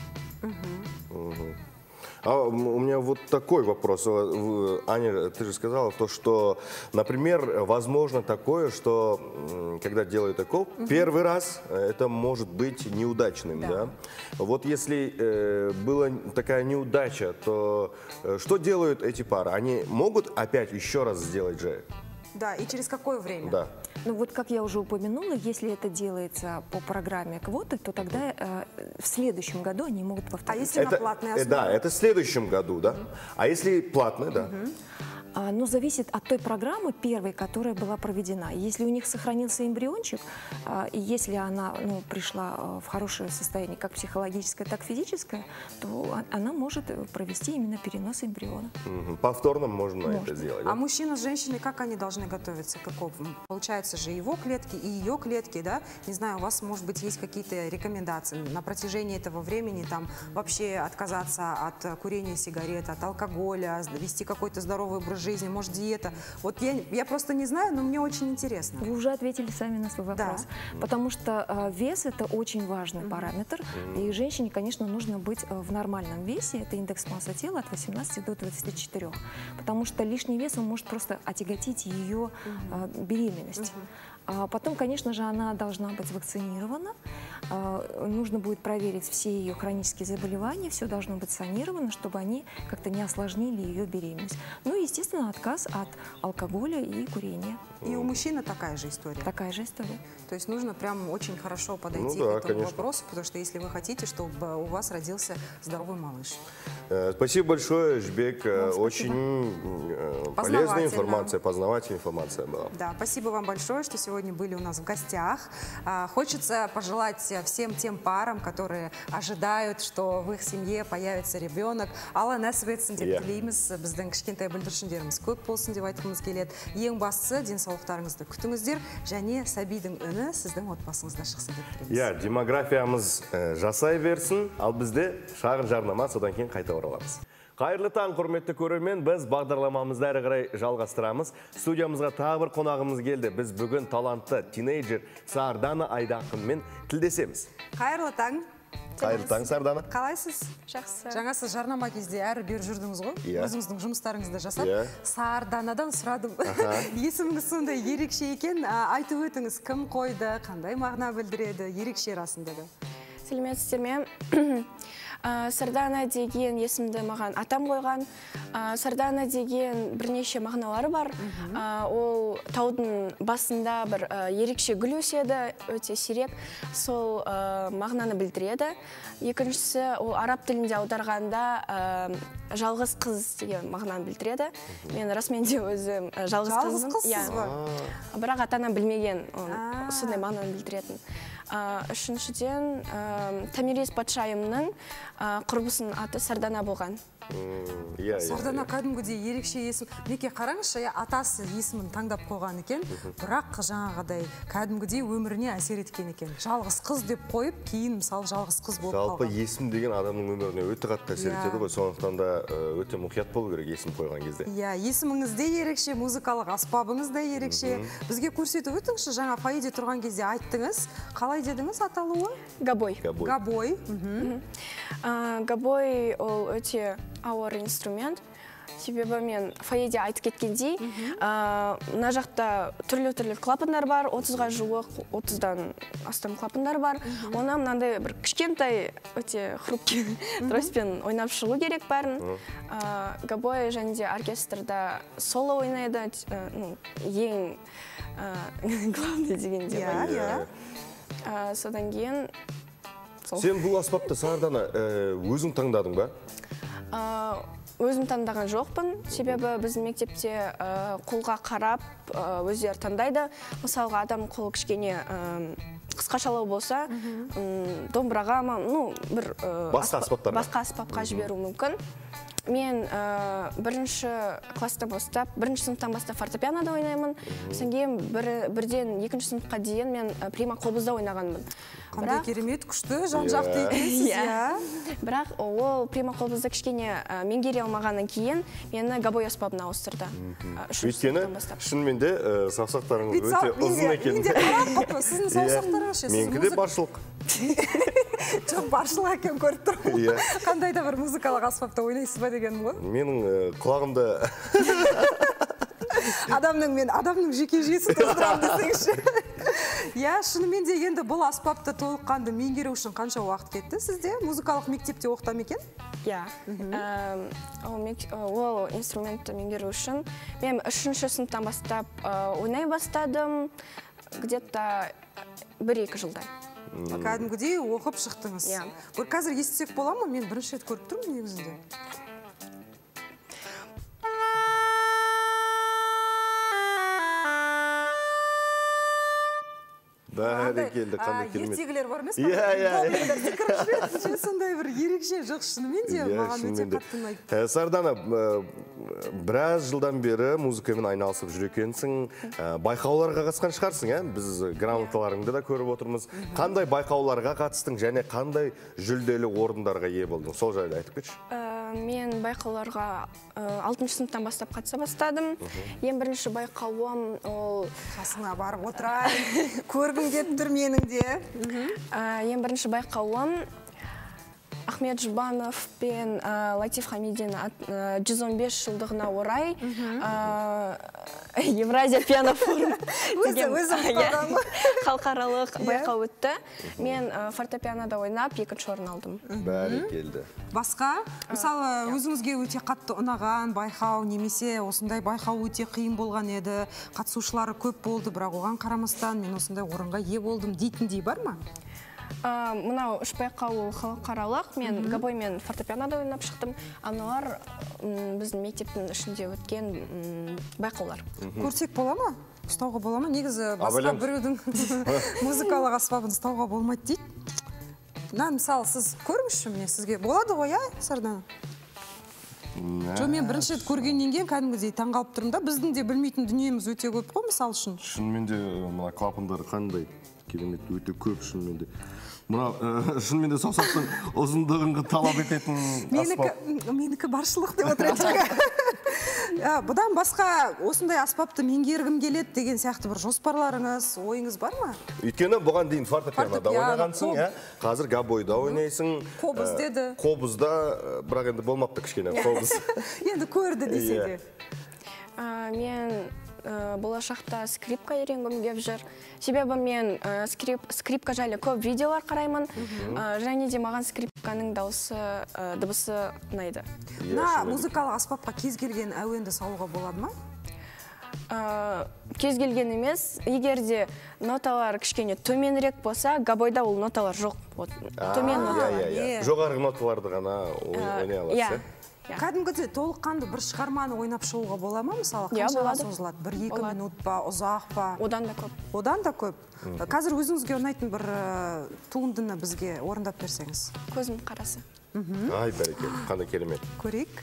А у меня вот такой вопрос. Аня, ты же сказала то, что, например, возможно такое, что когда делают ЭКО, первый раз это может быть неудачным. Да? Вот если была такая неудача, то что делают эти пары? Они могут опять еще раз сделать же? Да, и через какое время? Да. Ну вот, как я уже упомянула, если это делается по программе квоты, то тогда в следующем году они могут повторить. А если на платной основе? Да, это в следующем году, да? А если платная, да? Ну, зависит от той программы первой, которая была проведена. Если у них сохранился эмбриончик, и если она пришла в хорошее состояние, как психологическое, так и физическое, то она может провести именно перенос эмбриона. Повторно можно это сделать. А мужчина с женщиной, как они должны готовиться? Получается же его клетки и ее клетки, да? Не знаю, у вас, может быть, есть какие-то рекомендации на протяжении этого времени, там, вообще отказаться от курения сигарет, от алкоголя, вести какой-то здоровый образ жизни, может, диета. Вот я просто не знаю, но мне очень интересно. Вы уже ответили сами на свой вопрос. Да. Потому что вес – это очень важный параметр. И женщине, конечно, нужно быть в нормальном весе. Это индекс массы тела от 18 до 24. Потому что лишний вес он может просто отяготить ее беременность. Потом, конечно же, она должна быть вакцинирована. Нужно будет проверить все ее хронические заболевания, все должно быть санировано, чтобы они как-то не осложнили ее беременность. Ну и, естественно, отказ от алкоголя и курения. И у мужчины такая же история? Такая же история. То есть нужно прям очень хорошо подойти к этому вопросу, потому что если вы хотите, чтобы у вас родился здоровый малыш. Спасибо большое, Жбек. Очень полезная информация, познавательная информация была. Да, спасибо вам большое, что сегодня были у нас в гостях. Хочется пожелать всем тем парам, которые ожидают, что в их семье появится ребенок. Алла нәсіп етсін деп тілейміз. Біздің кішкентай бүлдіршіндеріміз көп болсын деп айтқымыз келеді. Ең бастысы денсаулықтарыңызды күтіңіздер және сәбидің үні сіздің отбасыңызда шықсын деп тілейміз. Демографиямыз жасай берсін, ал бізде шағын жарнама, содан кейін қайта ораламыз. Қайырлы таң, құрметті көрермен, біз бағдарламамызды әрі қарай жалғастырамыз. Студиямызға тағы бір қонағымыз келді. Біз бүгін талантты тинейджер Сардана Айдақынмен тілдесеміз. Қайырлы таң. Қайырлы таң, Сардана. Қалайсыз? Жақсы. Жаңа сіз жарнама кезде әрі бері жүрдіңіз ғой? Өзіңіздің жұмыстарыңызды жасап. Сарданадан сұрадым. Есіміңіз сондай ерекше екен. Айтып өтіңіз, кім қойды, қандай мағына білдіреді, ерекше расында да. Сәлеметсіздер ме? Сардана деген есімді маған атам қойған. Сардана деген бірнеше мағыналары бар. Ол таудың басында бір ерекше гүл өседі, өте сирек. Сол мағынаны білдіреді. Екіншісі, ол араб тілінде аударғанда жалғыз қыз деген мағынаны білдіреді. Мен расымен де өзім жалғыз қызым. Жалғыз қызсыз ба? Бірақ ата-анам білмеген, сондай мағынаны білдіретін. Үшіншіден, Томирис патшайымның құрбысының аты Сардана болған. Сардана кәдімгідей ерекше есім. Неке қараңызшы, атасы есімін таңдап қойған екен, бірақ жаңағыдай кәдімгідей өміріне әсер еткен екен. Жалғыз қыз деп қойып, кейін мысалы жалғыз қыз болып қалған. Жалпы есім деген адамның өміріне өте қатты әсер етеді ғой, сондықтан да өте мұқият болу керек есім қойған кезде. Есіміңіз де ерекше, музыкалық аспабыңыз да ерекше. Бізге көрсетіп өтіңізші, жаңа фойеде тұрған кезде айттыңыз, қалай қалай дедіңіз аталуы? Габой. Габой. Габой ол өте ауыр инструмент. Себебі мен фойеде айтып кеткендей, мына жақта түрлі клапандар бар, 30-ға жуық, 30-дан астам клапандар бар. Оны мынандай бір кішкентай өте хрупкий троспен ойнап шығу керек бәрін. Габой және де оркестрда соло ойнайды, ең главный дегенде бар. Содан кейін... Сен бұл аспапты Сардана өзің таңдадың ба? Өзім таңдаған жоқпын, себебі біздің мектепте қолға қарап өздері таңдайды. Мысалға адам қолы кішкене қысқашалау болса, домбыраға, бір басқа аспапқа жіберу мүмкін. Мен бірінші сыныптан бастап фортепианода ойнаймын. Содан кейін бірден екінші сыныпқа дейін мен прима қобызда ойнағанмын. Қандай керемет, күшті, жан-жақты екенсіз, Бірақ ол прима қобызды кішкене меңгере алмағаннан кейін мені габой аспабына ауыстырды. Өйткені шынымен де саусақтарыңыз өте ұзын екен. Менде қарап қапы, сіздің саусақтарыңыз ше. Менікі де баршылық. Жоқ, баршылық екен көріп тұрмын. Қандай да бір музыкалық аспапта ойнайсыз ба дегенім ғой? Менің құлағымда... Адамның жеке жүйесін тоздырам десеңші. Шынымен де енді бұл аспапты толыққанды меңгеру үшін қанша уақыт кетті сізде? Музыкалық мектепте оқытам екен? Ол инструментті меңгеру үшін мен 3-ші сыныптан бастап ойнай бастадым, где-то 1-2 жылдай. Кәдімгідей оқып шықтыңыз. Қазір естісек бола ма? Мен бірінші рет көріп тұрмын негізінде. Бәрекелді, қандай керемет. Ертегілер бар емес пе? Сондай бір ерекше жоқ, шынымен де маған өте қатты ұнайды. Сардана, біраз жылдан бері музыкамен айналысып жүр екенсің, байқауларға қатысқан шығарсың, біз грамоталарыңды да көріп отырмыз. Қандай байқауларға қатыстың және қандай жүлделі орындарға ие болдың? Сол жайлы айтып кетші. Мен байқауларға 6-шы сыныптан бастап қатыса бастадым. Ең бірінші байқауым ол... Қасыңа барып отырайын, көргім кеп тұр менің де. Ең бірінші байқауым Ахмет Жұбанов пен Латиф Хамидин 115 жылдығына орай Евразия пианофорум халықаралық байқау өтті. Мен фортепианода ойнап 2-ші орын алдым. Бәрекелді. Басқа, мысалы, өзіңізге өте қатты ұнаған байқау, немесе осындай байқау өте қиын болған еді, қатысушылары көп болды, бірақ оған қарамастан мен осындай орынға ие болдым дейтіндей бар ма? Мынау 3 байқау халықаралық, мен габой мен фортепианода ойнап шықтым. Аналар біздің мектептің ішінде өткен байқаулар. Көрсек бола ма? Ұстауға бола ма? Негізі басқа біреудің музыкалық аспабын ұстауға болмайды дейді. Мысалы, сіз көріңізші міне сізге болады ғой, Сардана? Жо, мен бірінші рет көргеннен кейін кәдімгідей таңғалып тұрмын да, біздің де білмейтін дүниеміз өте көп қой, мысалы үшін. Шынымен де мына клапандар қандай керемет, өте көп шынымен де. Мына шынымен де саусақтың ұзындығын талап ететін аспап. Менікі баршылық деп отырады. Бұдан басқа осындай аспапты меңгергім келеді деген сияқты бір жоспарларыңыз, ойыңыз бар ма? Өйткені бұған дейін фортепианода ойнағансың, қазір габойда ойнайсың. Қобыз деді. Қобызда, бірақ енді болмапты кішкене қобыз. Енді көрді десе де. Мен болашақта скрипка үйренгім келіп жүр. Себебі мен скрипка жайлы көп видеолар қараймын, және де маған скрипканың дыбысы ұнайды. Музыкалық аспапқа кез келген әуенді салуға болады ма? Кез келген емес, егер де ноталар кішкене төменірек болса, габойда ол ноталар жоқ. Төмен ноталар. Жоғарғы ноталарды ғана ойнай аласыз. Кәдімгіде толыққанды бір шығарманы ойнап шығуға бола ма, мысалы? Қаншаға созылады? 1-2 минут па, ұзақ па? Одан да көп. Одан да көп. Қазір өзіңізге ұнайтын бір туындыны бізге орындап берсеңіз. Көзім қарасы. Ай, бәрекелді, қандай керемет. Көрейік.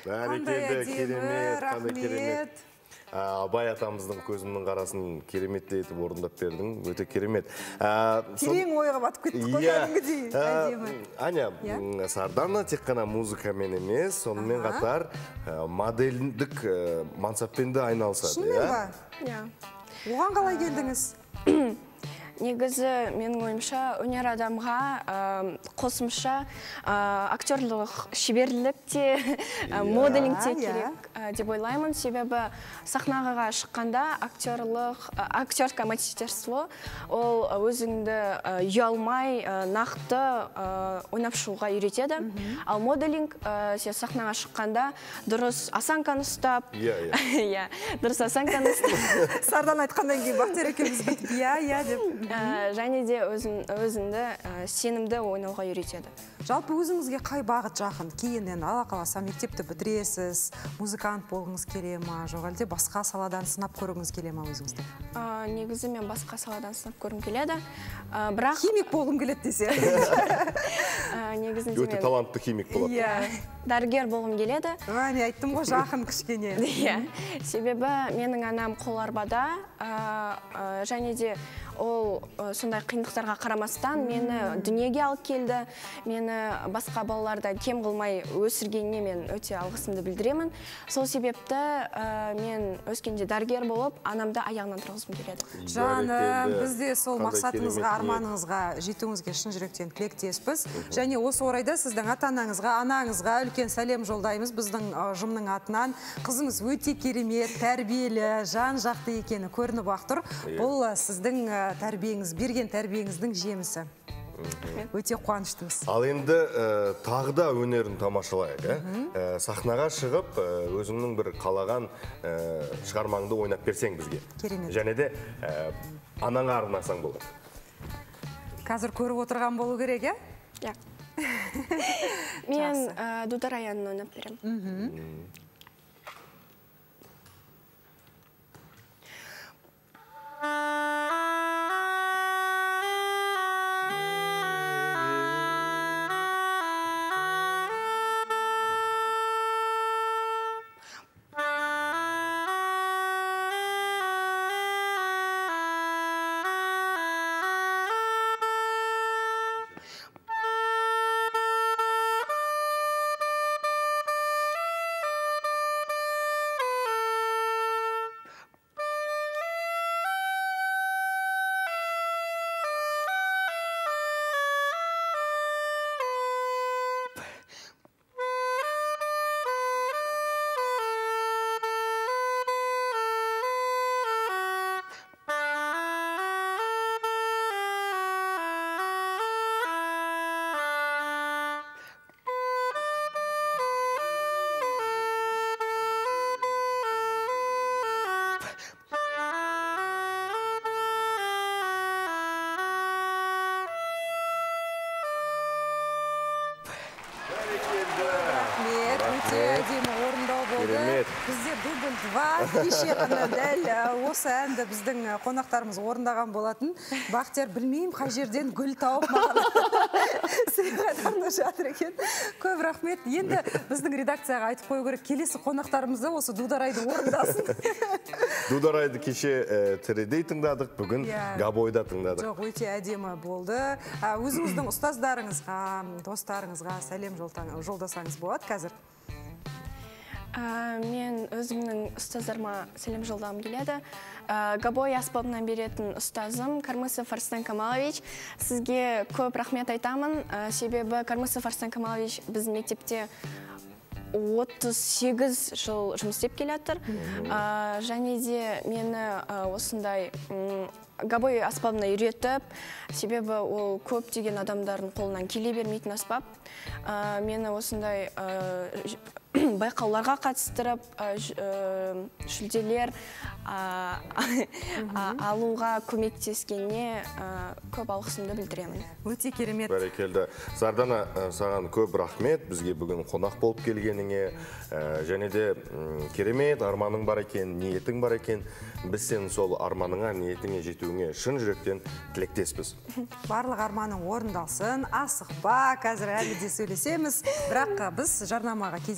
Рахмет. Абай атамыздың көзімнің қарасын кереметтей етіп орындап бердің, өте керемет. Терең ойға батып кеттік қой кәдімгідей, әдемі. Аня, Сардана тек қана музыкамен емес, сонымен қатар модельдік мансаппен де айналысады. Шынымен ба? Оған қалай келдіңіз? Негізі, менің ойымша, өнер адамға қосымша актерлық шеберлік те, моделинг те керек деп ойлаймын. Себебі сахнаға шыққанда актерское мастерство ол өзіңді ұялмай, нақты ойнап шығуға үйретеді. Ал моделинг сен сахнаға шыққанда дұрыс осанканы ұстап, дұрыс осанканы ұстап. Сардан айтқандан кейін Бақтияр екеуміз бүйтіп деп. Және де өзіңді сенімді ойнауға үйретеді. Жалпы өзіңізге қай бағыт жақын? Кейіннен ала қаласа мектепті бітіресіз, музыкант болғыңыз келе ма, жоқ әлде басқа саладан сынап көріңіз келе ма өзіңізді? Негізі мен басқа саладан сынап көргім келеді. Бірақ химик болғым келеді десе. Негізінде өте талантты химик болады. Дәрігер болғым келеді. Мен айттым ғой, жақын кішкене. Себебі менің анам қоларбада, және де ол сондай қиындықтарға қарамастан мені дүниеге алып келді. Мені басқа балаларда кем қылмай өсіргеніне мен өте алғысымды білдіремін. Сол себепті мен өскенде дәрігер болып, анамды аяғынан тұрғызғым келеді. Жаным, біз де сол мақсатыңызға, арманыңызға жетуіңізге шын жүректен тілектеспіз. Және осы орайда сіздің ата-анаңызға, анаңызға үлкен сәлем жолдаймыз. Біздің ұжымның атынан қызыңыз өте керемет, тәрбиелі, жан жақты екені көрініп ақ тұр. Бұл сіздің берген тәрбиеңіздің жемісі. Өте қуаныштымыз. Ал енді тағы да өнерін тамашалайық. Сахнаға шығып, өзіңнің бір қалаған шығармаңды ойнап берсең бізге. Керемет. Және де анаңа арнасаң болады. Қазір көріп отырған болу керек, иә? Мен Дудар Аянын ойнап беремін. Бізде дубль 2 кеше ғана дәл осы әнді біздің қонақтарымыз орындаған болатын. Бақтияр білмеймін қай жерден гүл тауып маған сыйға тартып жатыр екен. Көп рахмет. Енді біздің редакцияға айтып қою керек, келесі қонақтарымызды осы Дударайды орындасын. Дударайды кеше тірідей тыңдадық, бүгін Габойда тыңдадық. Жоқ, өте әдемі болды. Өзіңіздің ұстаздарыңызға, достарыңызға сәлем жолдасаңыз болады қазір? Мен өзімнің ұстаздарыма сәлем жолдағым келеді. Габой аспабынан беретін ұстазым Кармысов Арыстан Камалович. Сізге көп рахмет айтамын. Себебі Кармысов Арыстан Камалович біз мектепте 38 жыл жұмыс істеп келатыр. Және де мені осындай Габой аспабына үйретіп, себебі ол көптеген адамдардың қолынан келе бермейтін аспап. Мені осындай байқауларға қатыстырып, жүлделер алуға көмектескеніне көп алғысымды білдіремін. Өте керемет. Бәрекелді. Сардана, саған көп рахмет. Бізге бүгін қонақ болып келгеніңе, және де керемет арманың бар екен, ниетің бар екен. Біз сен сол арманыңа, ниетіңе жетуіңе шын жүректен тілектеспіз. Барлық арманың орындалсын, асықпа, қазір әлі де сөйлесеміз, бірақ біз жарнамаға кезек беруіміз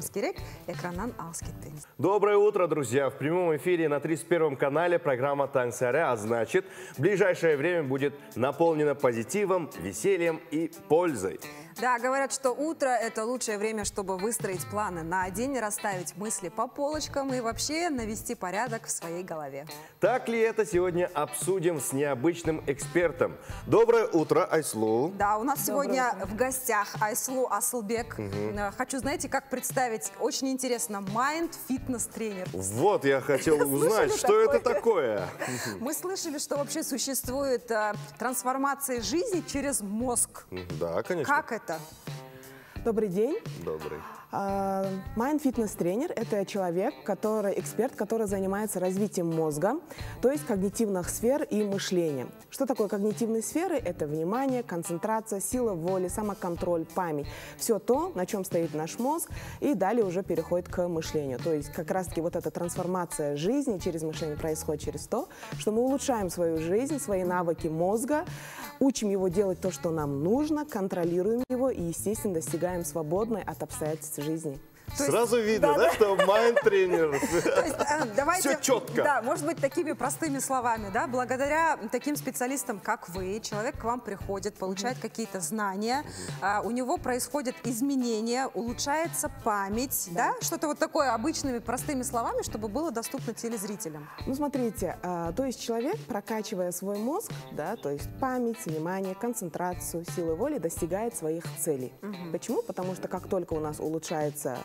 кетпеуіміз керек. Экраннан алыс кетпеңіз. Доброе утро, друзья! В прямом эфире на 31 канале программа «Таң сәрі», а значит, в ближайшее время будет наполнено позитивом, весельем и пользой. Да, говорят, что утро – это лучшее время, чтобы выстроить планы на день, расставить мысли по полочкам и вообще навести порядок в своей голове. Так ли это, сегодня обсудим с необычным экспертом. Доброе утро, Айслу. Да, у нас сегодня в гостях Айслу Асылбек. Хочу, знаете, как представить? Очень интересно. Майнд-фитнес-тренер. Вот, я хотел узнать, что это такое. Мы слышали, что вообще существует трансформация жизни через мозг. Да, конечно. Как это? Добрый день. Добрый. Майнд-фитнес-тренер – это человек, эксперт, который занимается развитием мозга, то есть когнитивных сфер и мышления. Что такое когнитивные сферы? Это внимание, концентрация, сила воли, самоконтроль, память. Все то, на чем стоит наш мозг, и далее уже переходит к мышлению. То есть как раз-таки вот эта трансформация жизни через мышление происходит через то, что мы улучшаем свою жизнь, свои навыки мозга, учим его делать то, что нам нужно, контролируем его и, естественно, достигаем свободной от обстоятельств жизни. Сразу видно, да, что майнд-тренер. Давайте, все четко. Да, может быть, такими простыми словами, да, благодаря таким специалистам, как вы, человек к вам приходит, получает какие-то знания, у него происходят изменения, улучшается память, да, что-то вот такое обычными простыми словами, чтобы было доступно телезрителям. Ну, смотрите, то есть человек, прокачивая свой мозг, да, то есть память, внимание, концентрацию, силы воли, достигает своих целей. Почему? Потому что как только у нас улучшается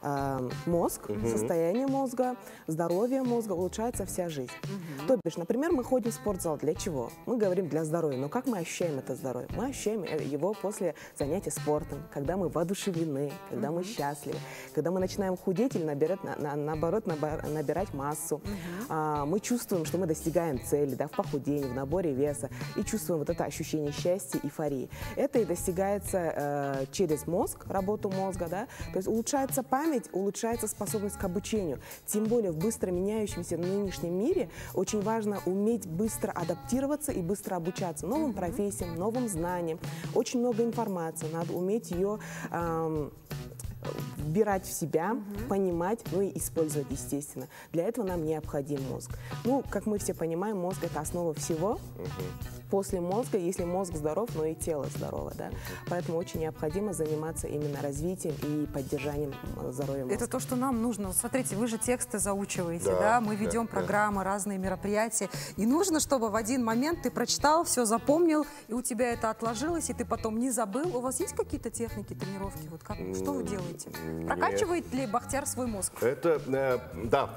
мозг, состояние мозга, здоровье мозга, улучшается вся жизнь. То бишь, например, мы ходим в спортзал. Для чего? Мы говорим для здоровья. Но как мы ощущаем это здоровье? Мы ощущаем его после занятий спортом, когда мы воодушевлены, когда мы счастливы, когда мы начинаем худеть или наоборот набирать массу. Мы чувствуем, что мы достигаем цели, да, в похудении, в наборе веса, и чувствуем вот это ощущение счастья, эйфории. Это и достигается через мозг, работу мозга, да, то есть улучшается память, улучшается способность к обучению. Тем более в быстро меняющемся нынешнем мире очень важно уметь быстро адаптироваться и быстро обучаться новым профессиям, новым знаниям. Очень много информации, надо уметь ее вбирать в себя, понимать, ну и использовать, естественно. Для этого нам необходим мозг. Ну, как мы все понимаем, мозг – это основа всего. После мозга, если мозг здоров, но и тело здорово, да. Поэтому очень необходимо заниматься именно развитием и поддержанием здоровья мозга. Это то, что нам нужно. Смотрите, вы же тексты заучиваете, да? Мы ведем программы, разные мероприятия. И нужно, чтобы в один момент ты прочитал, все запомнил, и у тебя это отложилось, и ты потом не забыл. У вас есть какие-то техники, тренировки? Вот как, что вы делаете? Прокачивает ли Бахтияр свой мозг? Это, да,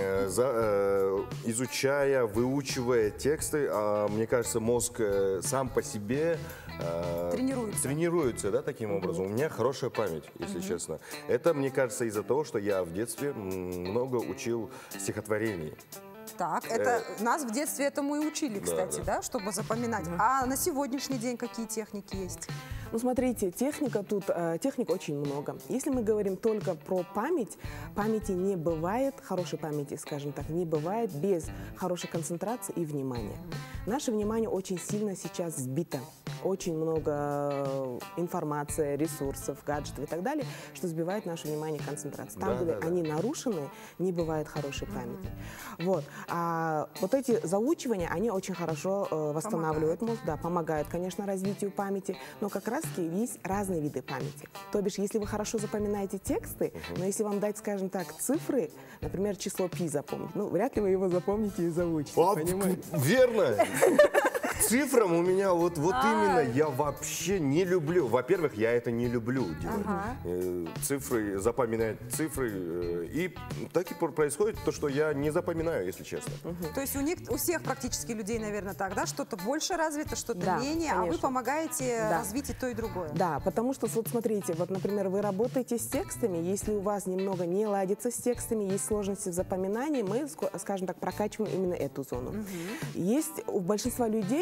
изучая, выучивая тексты, мне кажется, мозг сам по себе тренируется, да, таким образом. У меня хорошая память, если честно. Это, мне кажется, из-за того, что я в детстве много учил стихотворений. Так, это нас в детстве этому и учили, кстати, да, чтобы запоминать. А на сегодняшний день какие техники есть? Ну, смотрите, техник очень много. Если мы говорим только про память, памяти не бывает, хорошей памяти, скажем так, не бывает без хорошей концентрации и внимания. Наше внимание очень сильно сейчас сбито. Очень много информации, ресурсов, гаджетов и так далее, что сбивает наше внимание и концентрацию. Там, где они нарушены, не бывает хорошей памяти. Вот. А вот эти заучивания, они очень хорошо восстанавливают мозг, да, помогают, конечно, развитию памяти, но как раз-таки есть разные виды памяти. То бишь, если вы хорошо запоминаете тексты, но если вам дать, скажем так, цифры, например, число π запомнить, ну, вряд ли вы его запомните и заучите, понимаете? Верно! Цифрам у меня вот именно я вообще не люблю. Во-первых, я это не люблю делать. Цифры, запоминать цифры. И так и происходит то, что я не запоминаю, если честно. То есть у всех практически людей, наверное, так, да? Что-то больше развито, что-то менее, конечно. А вы помогаете развить и то, и другое. Да, потому что, вот смотрите, вот, например, вы работаете с текстами, если у вас немного не ладится с текстами, есть сложности в запоминании, мы, скажем так, прокачиваем именно эту зону. Есть у большинства людей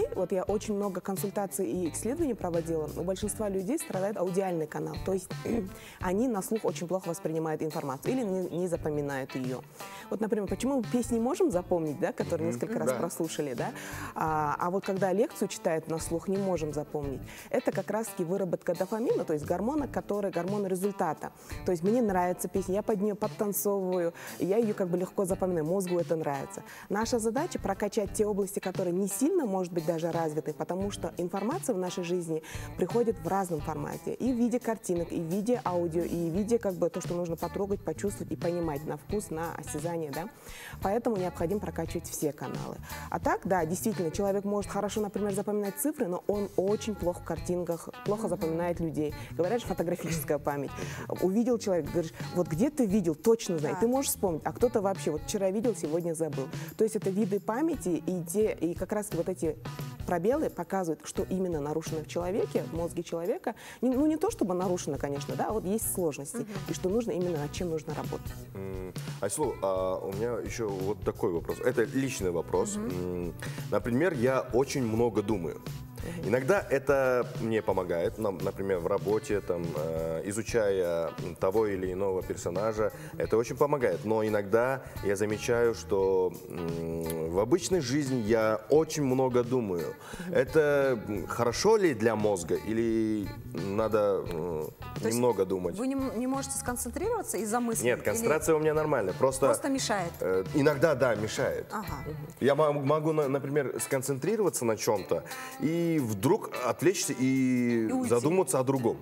вот я очень много консультаций и исследований проводила, у большинства людей страдает аудиальный канал. То есть они на слух очень плохо воспринимают информацию или не запоминают ее. Вот, например, почему мы песни можем запомнить, да, которые несколько раз прослушали, да, а вот когда лекцию читают на слух, не можем запомнить. Это как раз-таки выработка дофамина, то есть гормона, который гормон результата. То есть мне нравится песня, я под нее подтанцовываю, и я ее как бы легко запоминаю, мозгу это нравится. Наша задача прокачать те области, которые не сильно, может быть, даже развиты, потому что информация в нашей жизни приходит в разном формате. И в виде картинок, и в виде аудио, и в виде как бы то, что нужно потрогать, почувствовать и понимать на вкус, на осязание, да. Поэтому необходимо прокачивать все каналы. А так, да, действительно, человек может хорошо, например, запоминать цифры, но он очень плохо в картинках, плохо запоминает людей. Говорят же, фотографическая память. Увидел человек, говоришь, вот где ты видел, точно знаю, ты можешь вспомнить, а кто-то вообще, вот вчера видел, сегодня забыл. То есть это виды памяти, и как раз вот эти пробелы показывают, что именно нарушено в человеке, в мозге человека. Ну, не то, чтобы нарушено, конечно, да, вот есть сложности, и что нужно именно, над чем нужно работать. Айсулу, у меня еще вот такой вопрос. Это личный вопрос. Например, я очень много думаю. Иногда это мне помогает, например, в работе, там, изучая того или иного персонажа, это очень помогает. Но иногда я замечаю, что в обычной жизни я очень много думаю. Это хорошо ли для мозга или надо немного думать? Вы не можете сконцентрироваться из-за мыслей? Нет, концентрация у меня нормальная. Просто мешает? Иногда, да, мешает. Я могу, например, сконцентрироваться на чем-то и вдруг отвлечься и задуматься о другом.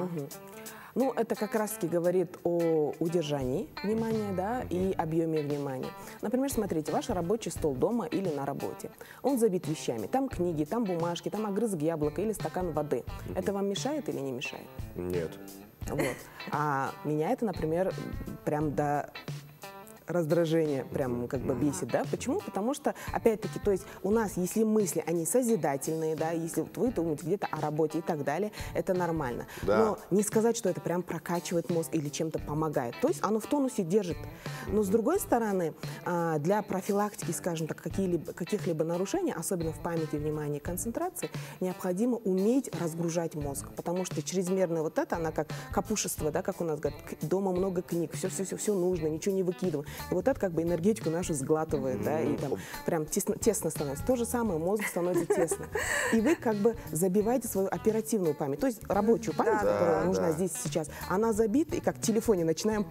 Ну, это как раз-таки говорит о удержании внимания, да, и объеме внимания. Например, смотрите, ваш рабочий стол дома или на работе. Он забит вещами. Там книги, там бумажки, там огрызок яблока или стакан воды. Это вам мешает или не мешает? Нет. Вот. А меня это, например, прям до раздражение прям как бы бесит, да? Почему? Потому что, опять-таки, то есть у нас, если мысли, они созидательные, да, если вы думаете где-то о работе и так далее, это нормально. Да. Но не сказать, что это прям прокачивает мозг или чем-то помогает. То есть оно в тонусе держит. Но с другой стороны, для профилактики, скажем так, каких-либо нарушений, особенно в памяти, внимании, концентрации, необходимо уметь разгружать мозг. Потому что чрезмерное вот это, она как капушество, да, как у нас говорят, дома много книг, все нужно, ничего не выкидываем. И вот это как бы энергетику нашу сглатывает, да, и там прям тесно становится. То же самое, мозг становится тесно. И вы как бы забиваете свою оперативную память, то есть рабочую память, которая нужна здесь и сейчас, она забита, и как в телефоне начинаем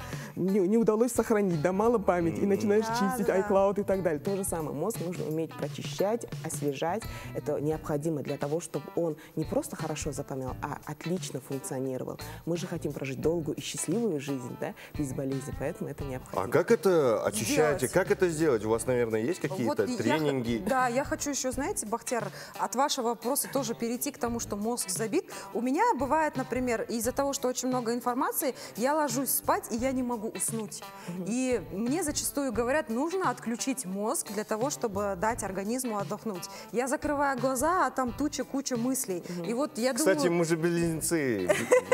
не удалось сохранить, да, мало памяти, и начинаешь чистить iCloud и так далее. То же самое. Мозг нужно уметь прочищать, освежать. Это необходимо для того, чтобы он не просто хорошо запоминал, а отлично функционировал. Мы же хотим прожить долгую и счастливую жизнь, да, без болезни, поэтому это необходимо. А как это очищаете? Как это сделать? У вас, наверное, есть какие-то тренинги? Да, я хочу еще, знаете, Бахтияр, от вашего вопроса тоже перейти к тому, что мозг забит. У меня бывает, например, из-за того, что очень много информации, я ложусь спать, и я не могу уснуть. И мне зачастую говорят, нужно отключить мозг для того, чтобы дать организму отдохнуть. Я закрываю глаза, а там куча мыслей. И вот я думаю... Кстати, мы же близнецы.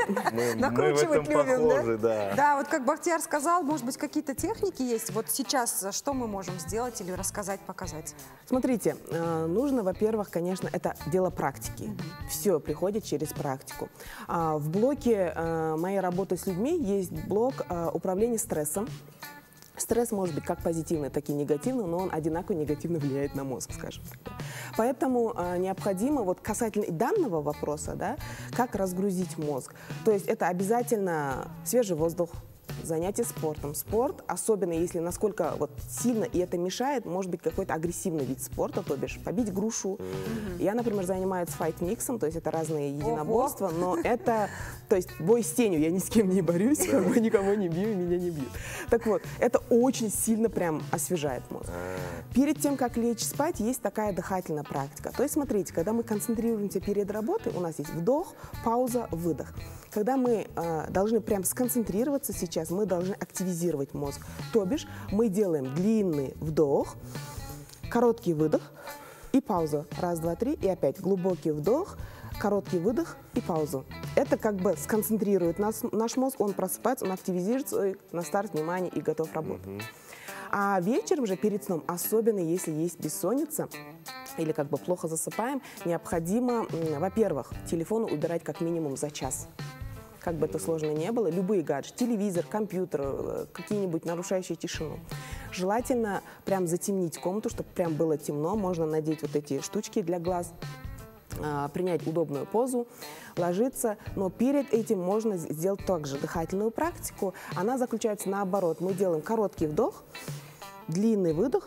Мы в этом похожи, да. Да, вот как Бахтияр сказал, может быть, какие-то техники есть. Вот сейчас что мы можем сделать или рассказать, показать? Смотрите, нужно, во-первых, конечно, это дело практики. Все приходит через практику. В блоке моей работы с людьми есть блок управления стрессом. Стресс может быть как позитивный, так и негативный, но он одинаково негативно влияет на мозг, скажем так. Поэтому необходимо, вот касательно данного вопроса, да, как разгрузить мозг. То есть это обязательно свежий воздух, занятие спортом. Спорт, особенно если насколько вот сильно и это мешает, может быть какой-то агрессивный вид спорта, то бишь побить грушу. Я, например, занимаюсь файт-миксом, то есть это разные единоборства, но это, то есть бой с тенью, я ни с кем не борюсь, как бы никого не бью, меня не бьют. Так вот, это очень сильно прям освежает мозг. Перед тем, как лечь спать, есть такая дыхательная практика. То есть, смотрите, когда мы концентрируемся перед работой, у нас есть вдох, пауза, выдох. Когда мы должны прям сконцентрироваться сейчас, мы должны активизировать мозг. То бишь мы делаем длинный вдох, короткий выдох и пауза. Раз, два, три, и опять глубокий вдох, короткий выдох и паузу. Это как бы сконцентрирует наш мозг, он просыпается, он активизируется на старт внимания и готов работать. А вечером же перед сном, особенно если есть бессонница, или как бы плохо засыпаем, необходимо, во-первых, телефон убирать как минимум за час. Как бы это сложно не было, любые гаджеты, телевизор, компьютер, какие-нибудь нарушающие тишину. Желательно прям затемнить комнату, чтобы прям было темно. Можно надеть вот эти штучки для глаз, принять удобную позу, ложиться. Но перед этим можно сделать также дыхательную практику. Она заключается наоборот. Мы делаем короткий вдох, длинный выдох,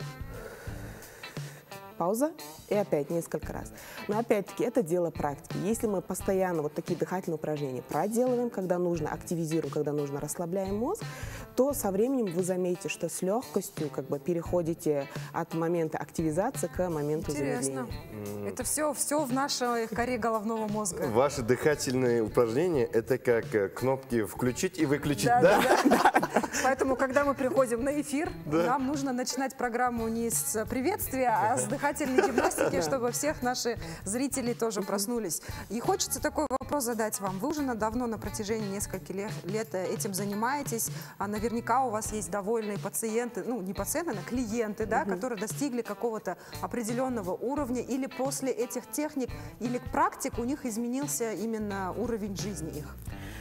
пауза и опять несколько раз. Но опять-таки это дело практики. Если мы постоянно вот такие дыхательные упражнения проделываем, когда нужно активизируем, когда нужно расслабляем мозг, то со временем вы заметите, что с легкостью как бы переходите от момента активизации к моменту замедления. Это все в нашей коре головного мозга. Ваши дыхательные упражнения – это как кнопки включить и выключить, да? Поэтому, когда мы приходим на эфир, нам нужно начинать программу не с приветствия, а с дыхательной гимнастики, чтобы всех наши зрители тоже проснулись. И хочется такой вопрос задать вам. Вы уже давно, на протяжении нескольких лет этим занимаетесь. Наверняка у вас есть довольные пациенты, ну не пациенты, а клиенты, да, которые достигли какого-то определенного уровня, или после этих техник, или практик у них изменился именно уровень жизни их?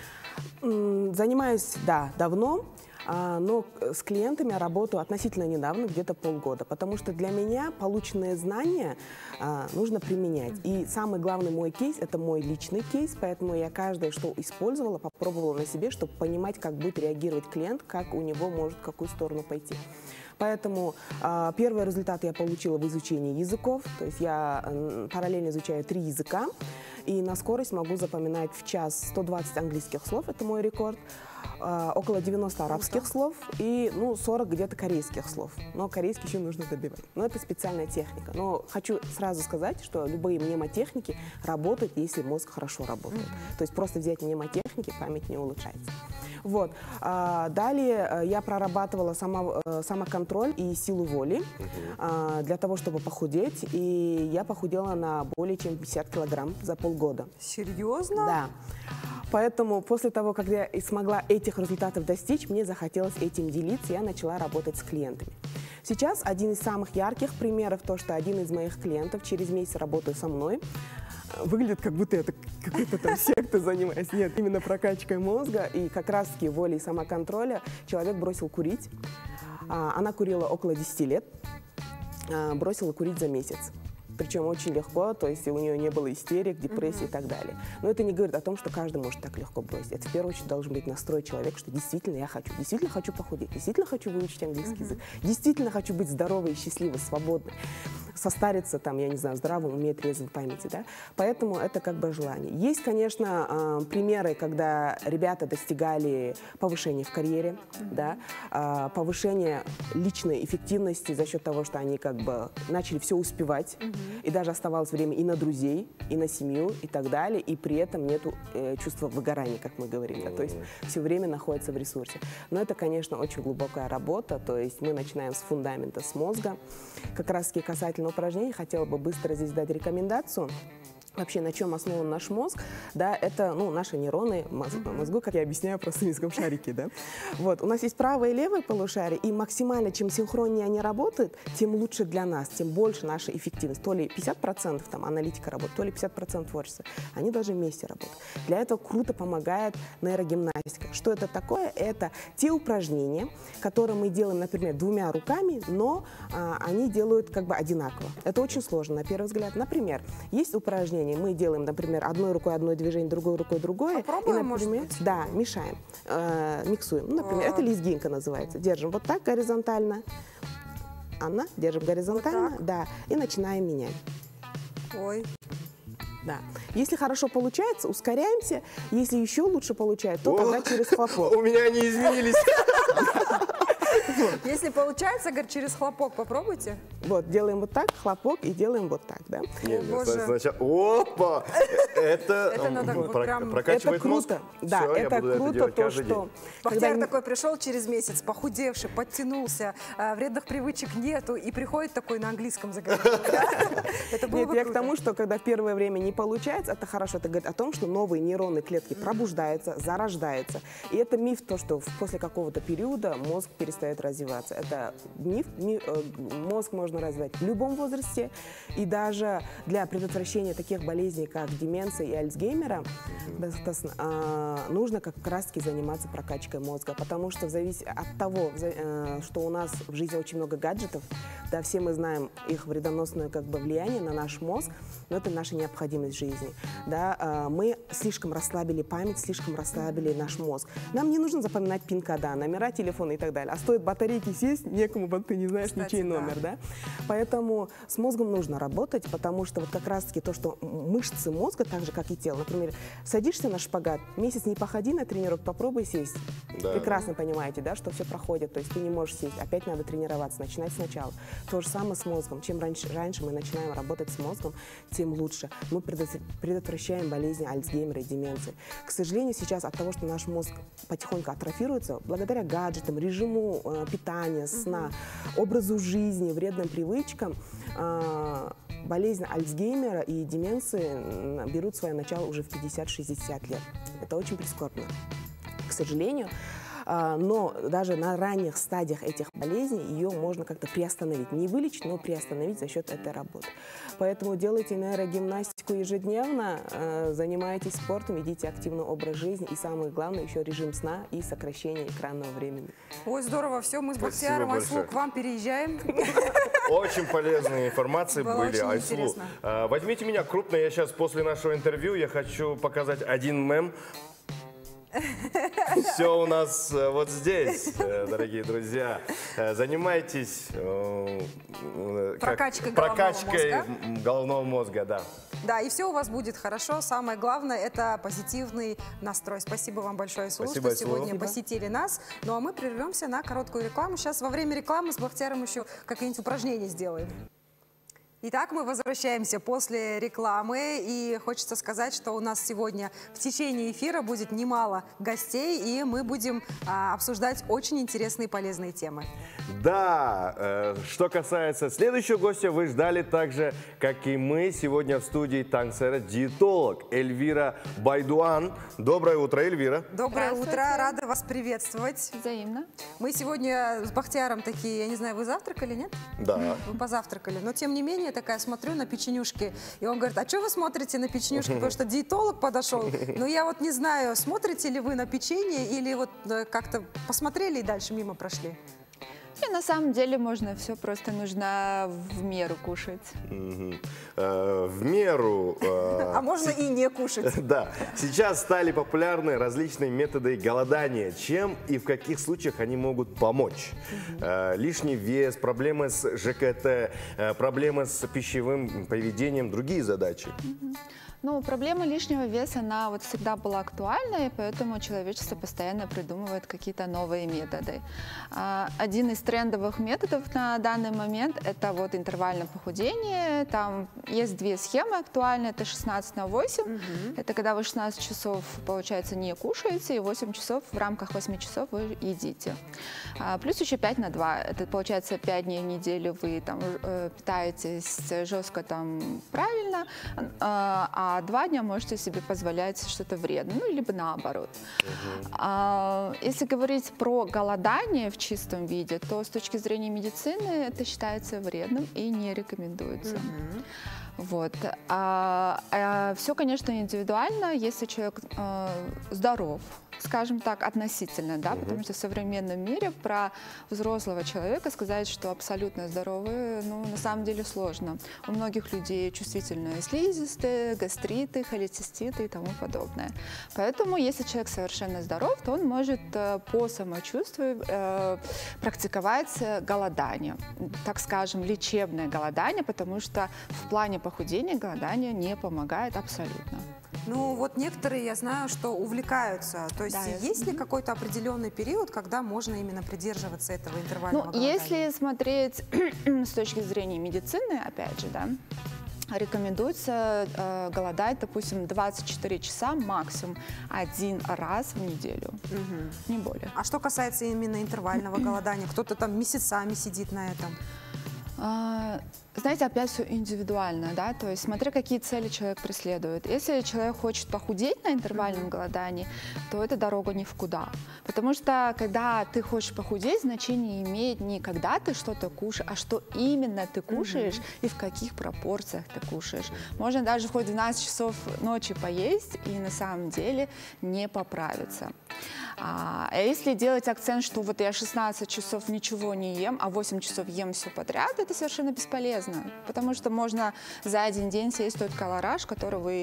Занимаюсь, да, давно. Но с клиентами я работаю относительно недавно, где-то полгода, потому что для меня полученные знания нужно применять. И самый главный мой кейс – это мой личный кейс, поэтому я каждое, что использовала, попробовала на себе, чтобы понимать, как будет реагировать клиент, как у него может в какую сторону пойти. Поэтому первый результат я получила в изучении языков, то есть я параллельно изучаю 3 языка, и на скорость могу запоминать в час 120 английских слов, это мой рекорд, около 90 арабских слов и 40 где-то корейских слов. Но корейский еще нужно добивать. Но это специальная техника. Но хочу сразу сказать, что любые мнемотехники работают, если мозг хорошо работает. То есть просто взять мнемотехники, память не улучшается. Вот. Далее я прорабатывала самоконтроль и силу воли для того, чтобы похудеть. И я похудела на более чем 50 килограмм за полгода. Серьезно? Да. Поэтому после того, как я смогла этих результатов достичь, мне захотелось этим делиться, я начала работать с клиентами. Сейчас один из самых ярких примеров, то, что один из моих клиентов через месяц работает со мной, выглядит, как будто это какой-то там секта занимаюсь. Нет, именно прокачкой мозга и как раз-таки волей самоконтроля человек бросил курить. Она курила около 10 лет, бросила курить за месяц. Причем очень легко, то есть у нее не было истерик, депрессии и так далее. Но это не говорит о том, что каждый может так легко бросить. Это в первую очередь должен быть настрой человека, что действительно я хочу. Действительно хочу похудеть, действительно хочу выучить английский язык, действительно хочу быть здоровой, счастливой, свободной, состариться там, я не знаю, здравым, уметь трезвой памяти, да. Поэтому это как бы желание. Есть, конечно, примеры, когда ребята достигали повышения в карьере, да, повышения личной эффективности за счет того, что они как бы начали все успевать. И даже оставалось время и на друзей, и на семью, и так далее, и при этом нету чувства выгорания, как мы говорим, да, то есть все время находится в ресурсе. Но это, конечно, очень глубокая работа, то есть мы начинаем с фундамента, с мозга. Как раз-таки касательно упражнений, хотела бы быстро здесь дать рекомендацию. Вообще, на чем основан наш мозг, да, это, наши нейроны мозгу, как я объясняю, простым языком шарики, да. Вот, у нас есть правое и левое полушарие, и максимально, чем синхроннее они работают, тем лучше для нас, тем больше наша эффективность. То ли 50% там аналитика работает, то ли 50% творчества. Они должны вместе работать. Для этого круто помогает нейрогимнастика. Что это такое? Это те упражнения, которые мы делаем, например, 2 руками, но они делают как бы одинаково. Это очень сложно, на первый взгляд. Например, есть упражнения, мы делаем, например, одной рукой одно движение, другой рукой другое. Попробуем, и, например, может быть? Да, мешаем, миксуем. Например, это лезгинка называется. Держим вот так горизонтально. Анна, держим горизонтально, вот да, и начинаем менять. Ой. Да. Если хорошо получается, ускоряемся. Если еще лучше получается, то тогда через хлопок. У меня они изменились. Если получается, говорит, через хлопок попробуйте. Вот, делаем вот так, хлопок, и делаем вот так, да? Нет, сначала... Опа! Это надо прям... прокачивает мозг. Да, Всё, это круто, то, что... что... Бахтияр такой пришел через месяц, похудевший, подтянулся, вредных привычек нету, и приходит такой на английском заговорить. Это было Нет, бы я круто. к тому, что когда в первое время не получается, это хорошо. Это говорит о том, что новые нейронные клетки пробуждаются, зарождаются. И это миф, то, что после какого-то периода мозг перестает развиваться. Это миф. Мозг можно развивать в любом возрасте. И даже для предотвращения таких болезней, как деменция и Альцгеймера, нужно как раз-таки заниматься прокачкой мозга. Потому что зависит от того, что у нас в жизни очень много гаджетов, да, все мы знаем их вредоносное влияние на наш мозг, но это наша необходимость в жизни. Да, мы слишком расслабили память, слишком расслабили наш мозг. Нам не нужно запоминать пин-кода, номера телефона и так далее. А стоит батарейки сесть, некому, ты не знаешь ничей номер. Да? Поэтому с мозгом нужно работать, потому что вот как раз-таки то, что мышцы мозга, так же, как и тело, например, садишься на шпагат, месяц не походи на тренировку, попробуй сесть. Да. Прекрасно понимаете, да, что все проходит, то есть ты не можешь сесть, опять надо тренироваться, начинать сначала. То же самое с мозгом. Чем раньше мы начинаем работать с мозгом, тем лучше. Мы предотвращаем болезни Альцгеймера и деменции. К сожалению, сейчас от того, что наш мозг потихоньку атрофируется, благодаря гаджетам, режиму питания, сна, образу жизни, вредным привычкам, болезнь Альцгеймера и деменции берут свое начало уже в 50-60 лет. Это очень прискорбно, к сожалению. Но даже на ранних стадиях этих болезней ее можно как-то приостановить. Не вылечить, но приостановить за счет этой работы. Поэтому делайте нейрогимнастику ежедневно, занимайтесь спортом, ведите активный образ жизни. И самое главное, еще режим сна и сокращение экранного времени. Ой, здорово, все, мы с Бахтияром Айслу к вам переезжаем. Очень полезные информации были, Айслу. Возьмите меня крупно, я сейчас после нашего интервью, я хочу показать один мем. Все у нас вот здесь, дорогие друзья. Занимайтесь прокачкой головного мозга, да. Да, и все у вас будет хорошо. Самое главное – это позитивный настрой. Спасибо вам большое, Айслу, что сегодня посетили нас. Ну а мы прервемся на короткую рекламу. Сейчас во время рекламы с Бахтияром еще какие-нибудь упражнения сделаем. Итак, мы возвращаемся после рекламы, и хочется сказать, что у нас сегодня в течение эфира будет немало гостей, и мы будем обсуждать очень интересные и полезные темы. Да, что касается следующего гостя, вы ждали так же, как и мы. Сегодня в студии Таңсәрі диетолог Эльвира Байдуан. Доброе утро, Эльвира. Доброе утро, рада вас приветствовать. Взаимно. Мы сегодня с Бахтияром такие, я не знаю, вы завтракали, нет? Да. Вы позавтракали, но тем не менее, такая смотрю на печенюшки, и он говорит, а что вы смотрите на печенюшки, потому что диетолог подошел. Ну я вот не знаю, смотрите ли вы на печенье или вот как-то посмотрели и дальше мимо прошли? И на самом деле можно все, просто нужно в меру кушать. В меру. А можно и не кушать. Да. Сейчас стали популярны различные методы голодания. Чем и в каких случаях они могут помочь? Лишний вес, проблемы с ЖКТ, проблемы с пищевым поведением, другие задачи. Ну, проблема лишнего веса, она вот всегда была актуальна, и поэтому человечество постоянно придумывает какие-то новые методы. Один из трендовых методов на данный момент – это вот интервальное похудение. Там есть две схемы актуальные, это 16/8. Это когда вы 16 часов, получается, не кушаете, и 8 часов, в рамках 8 часов вы едите. Плюс еще 5/2. Это, получается, 5 дней в неделю вы там питаетесь жестко, там, правильно, а 2 дня можете себе позволять что-то вредное, ну, либо наоборот. Если говорить про голодание в чистом виде, то с точки зрения медицины это считается вредным и не рекомендуется. Вот. Все, конечно, индивидуально, если человек здоров, скажем так, относительно, да, потому что в современном мире про взрослого человека сказать, что абсолютно здоровый, ну, на самом деле сложно. У многих людей чувствительные слизистые, гастриты, холециститы и тому подобное. Поэтому, если человек совершенно здоров, то он может по самочувствию практиковать голодание, так скажем, лечебное голодание, потому что в плане похудения голодание не помогает абсолютно. Ну, вот некоторые, я знаю, что увлекаются. То есть есть ли какой-то определенный период, когда можно именно придерживаться этого интервального голодания? Если смотреть с точки зрения медицины, опять же, да, рекомендуется голодать, допустим, 24 часа максимум 1 раз в неделю, не более. А что касается именно интервального голодания, кто-то там месяцами сидит на этом? Знаете, опять все индивидуально, да, то есть смотря какие цели человек преследует. Если человек хочет похудеть на интервальном голодании, то это дорога ни в куда. Потому что когда ты хочешь похудеть, значение имеет не когда ты что-то кушаешь, а что именно ты кушаешь и в каких пропорциях ты кушаешь. Можно даже хоть 12 часов ночи поесть и на самом деле не поправиться. А если делать акцент, что вот я 16 часов ничего не ем, а 8 часов ем все подряд, это совершенно бесполезно. Потому что можно за один день съесть тот колораж, который вы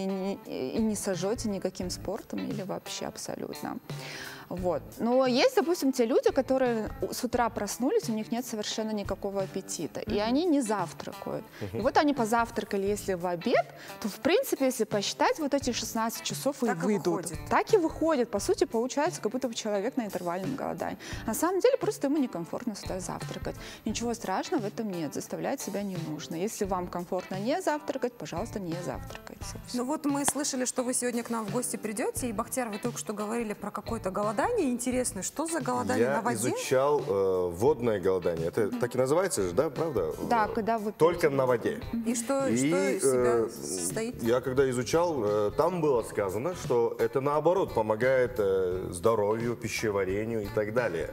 и не сожжете никаким спортом или вообще абсолютно. Вот. Но есть, допустим, те люди, которые с утра проснулись, у них нет совершенно никакого аппетита, и они не завтракают. И вот они позавтракали, если в обед, то, в принципе, если посчитать, вот эти 16 часов и выйдут. Так и выходит. По сути, получается, как будто бы человек на интервальном голодании. На самом деле, просто ему некомфортно с утра завтракать. Ничего страшного в этом нет, заставлять себя не нужно. Если вам комфортно не завтракать, пожалуйста, не завтракайте. Ну вот мы слышали, что вы сегодня к нам в гости придете, и, Бахтияр, вы только что говорили про какое-то голодание. Интересно, что за голодание на воде? Я изучал водное голодание. Это так и называется же, да, правда? Да, когда вы... Только на воде. И что из себя состоит? Я когда изучал, там было сказано, что это наоборот помогает здоровью, пищеварению и так далее.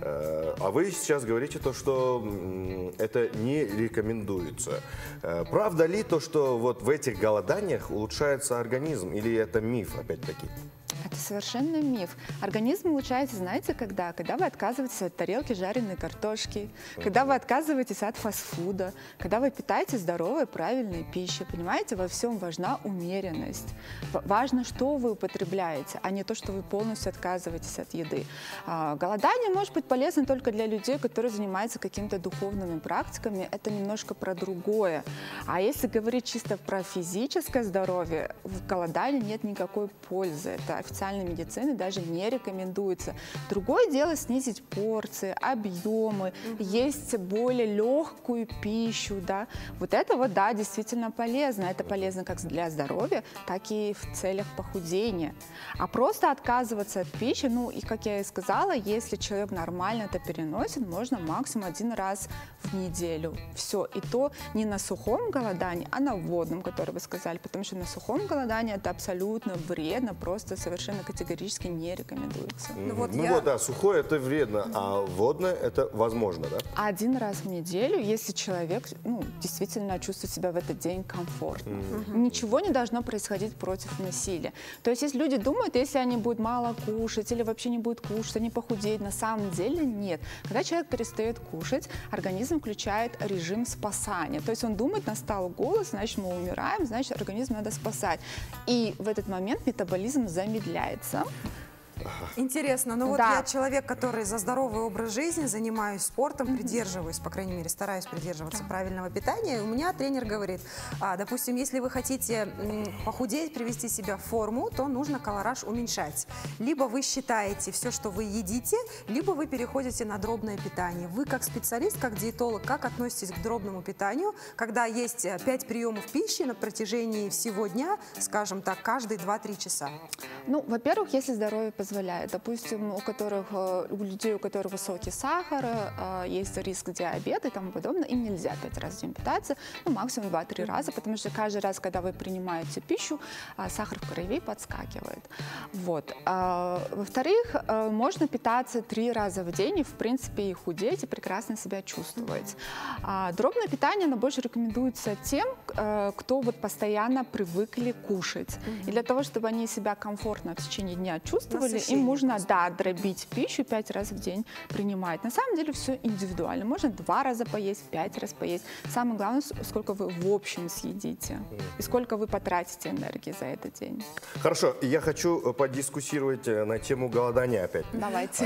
А вы сейчас говорите то, что это не рекомендуется. Правда ли то, что вот в этих голоданиях улучшается организм, или это миф опять-таки? Это совершенно миф. Организм улучшается, знаете, когда? Когда вы отказываетесь от тарелки жареной картошки, когда вы отказываетесь от фастфуда, когда вы питаетесь здоровой, правильной пищей. Понимаете, во всем важна умеренность. Важно, что вы употребляете, а не то, что вы полностью отказываетесь от еды. Голодание может быть полезно только для людей, которые занимаются какими-то духовными практиками. Это немножко про другое. А если говорить чисто про физическое здоровье, в голодании нет никакой пользы. Это официальной медицины даже не рекомендуется. Другое дело снизить порции, объемы, есть более легкую пищу, да. Вот это вот, да, действительно полезно. Это полезно как для здоровья, так и в целях похудения. А просто отказываться от пищи, ну и, как я и сказала, если человек нормально это переносит, можно максимум 1 раз в неделю. Все. И то не на сухом голодании, а на водном, который вы сказали. Потому что на сухом голодании это абсолютно вредно, просто совершенно категорически не рекомендуется. Вот, да, сухое это вредно, а водное это возможно, да? 1 раз в неделю, если человек действительно чувствует себя в этот день комфортно. Ничего не должно происходить против насилия. То есть, если люди думают, если они будут мало кушать или вообще не будут кушать, они похудеют, на самом деле нет. Когда человек перестает кушать, организм включает режим спасания. То есть он думает, настал голод, значит мы умираем, значит организм надо спасать. И в этот момент метаболизм замедляется. Интересно, ну вот Да. я человек, который за здоровый образ жизни, занимаюсь спортом, придерживаюсь, по крайней мере, стараюсь придерживаться правильного питания. И у меня тренер говорит, допустим, если вы хотите похудеть, привести себя в форму, то нужно колораж уменьшать. Либо вы считаете все, что вы едите, либо вы переходите на дробное питание. Вы как специалист, как диетолог, как относитесь к дробному питанию, когда есть 5 приемов пищи на протяжении всего дня, скажем так, каждые 2-3 часа? Ну, во-первых, если здоровье позволяет. Допустим, у людей, у которых высокий сахар, есть риск диабета и тому подобное, им нельзя 5 раз в день питаться, ну, максимум 2-3 раза, потому что каждый раз, когда вы принимаете пищу, сахар в крови подскакивает. Вот. Во-вторых, можно питаться 3 раза в день и, в принципе, и худеть, и прекрасно себя чувствовать. Дробное питание, оно больше рекомендуется тем, кто вот постоянно привыкли кушать. И для того, чтобы они себя комфортно в течение дня чувствовали, им нужно, да, дробить пищу 5 раз в день принимать. На самом деле все индивидуально. Можно 2 раза поесть, 5 раз поесть. Самое главное, сколько вы в общем съедите и сколько вы потратите энергии за этот день. Хорошо, я хочу подискуссировать на тему голодания опять. Давайте.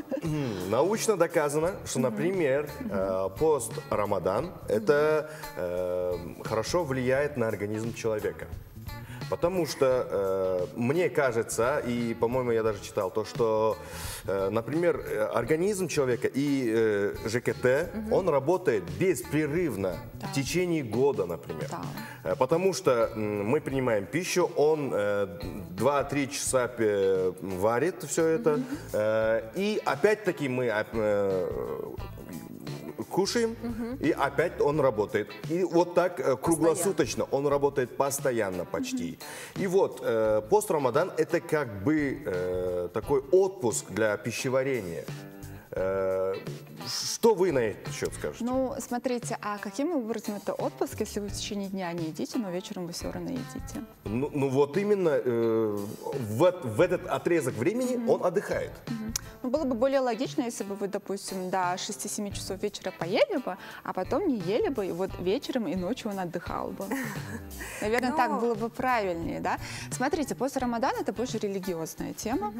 Научно доказано, что, например, пост Рамадан, это хорошо влияет на организм человека. Потому что мне кажется, и, по-моему, я даже читал то, что, например, организм человека и ЖКТ, он работает беспрерывно в течение года, например. Потому что мы принимаем пищу, он 2-3 часа варит все это, и опять-таки мы кушаем, и опять он работает. И вот так круглосуточно, он работает постоянно почти. И вот пост-Рамадан это как бы такой отпуск для пищеварения. Что вы на этот счет скажете? Ну, смотрите, а каким образом это отпуск, если вы в течение дня не едите, но вечером вы все равно едите? Ну вот именно в этот отрезок времени он отдыхает. Ну, было бы более логично, если бы вы, допустим, до 6-7 часов вечера поели бы, а потом не ели бы, и вот вечером и ночью он отдыхал бы. Наверное, так было бы правильнее, да? Смотрите, после Рамадана это больше религиозная тема,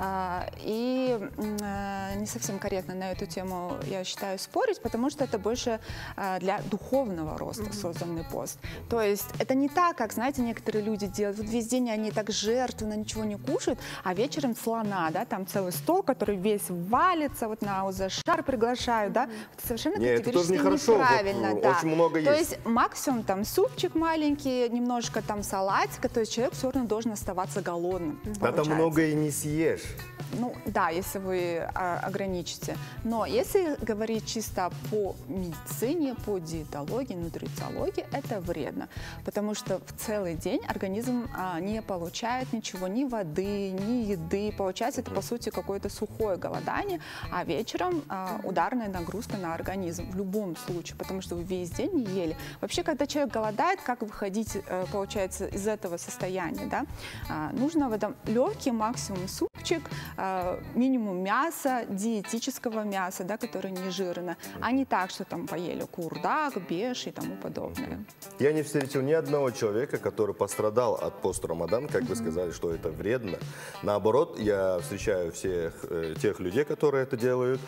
и не совсем корректно на эту тему, я считаю, спорить, потому что это больше для духовного роста созданный пост. То есть это не так, как, знаете, некоторые люди делают. Вот весь день они так жертвенно ничего не кушают, а вечером слона, да, там целый стол, который весь валится, вот на узашар приглашают, да, это совершенно категорически неправильно. Вот, очень много то есть максимум там супчик маленький, немножко там салатика, то есть человек все равно должен оставаться голодным. Да там много и не съешь. Ну да, если вы ограничите. Но если говорить чисто по медицине, по диетологии, нутрициологии, это вредно. Потому что в целый день организм не получает ничего, ни воды, ни еды. Получается, это по сути какое-то сухое голодание, а вечером ударная нагрузка на организм в любом случае, потому что вы весь день не ели. Вообще, когда человек голодает, как выходить, получается, из этого состояния, да? Нужно в этом легкий максимум супчик, минимум мяса, диетического мяса, да, которое не жирно, а не так, что там поели курдак, беш и тому подобное. Я не встретил ни одного человека, который пострадал от пост-Рамадан, как вы сказали, что это вредно. Наоборот, я встречаю всех тех людей, которые это делают,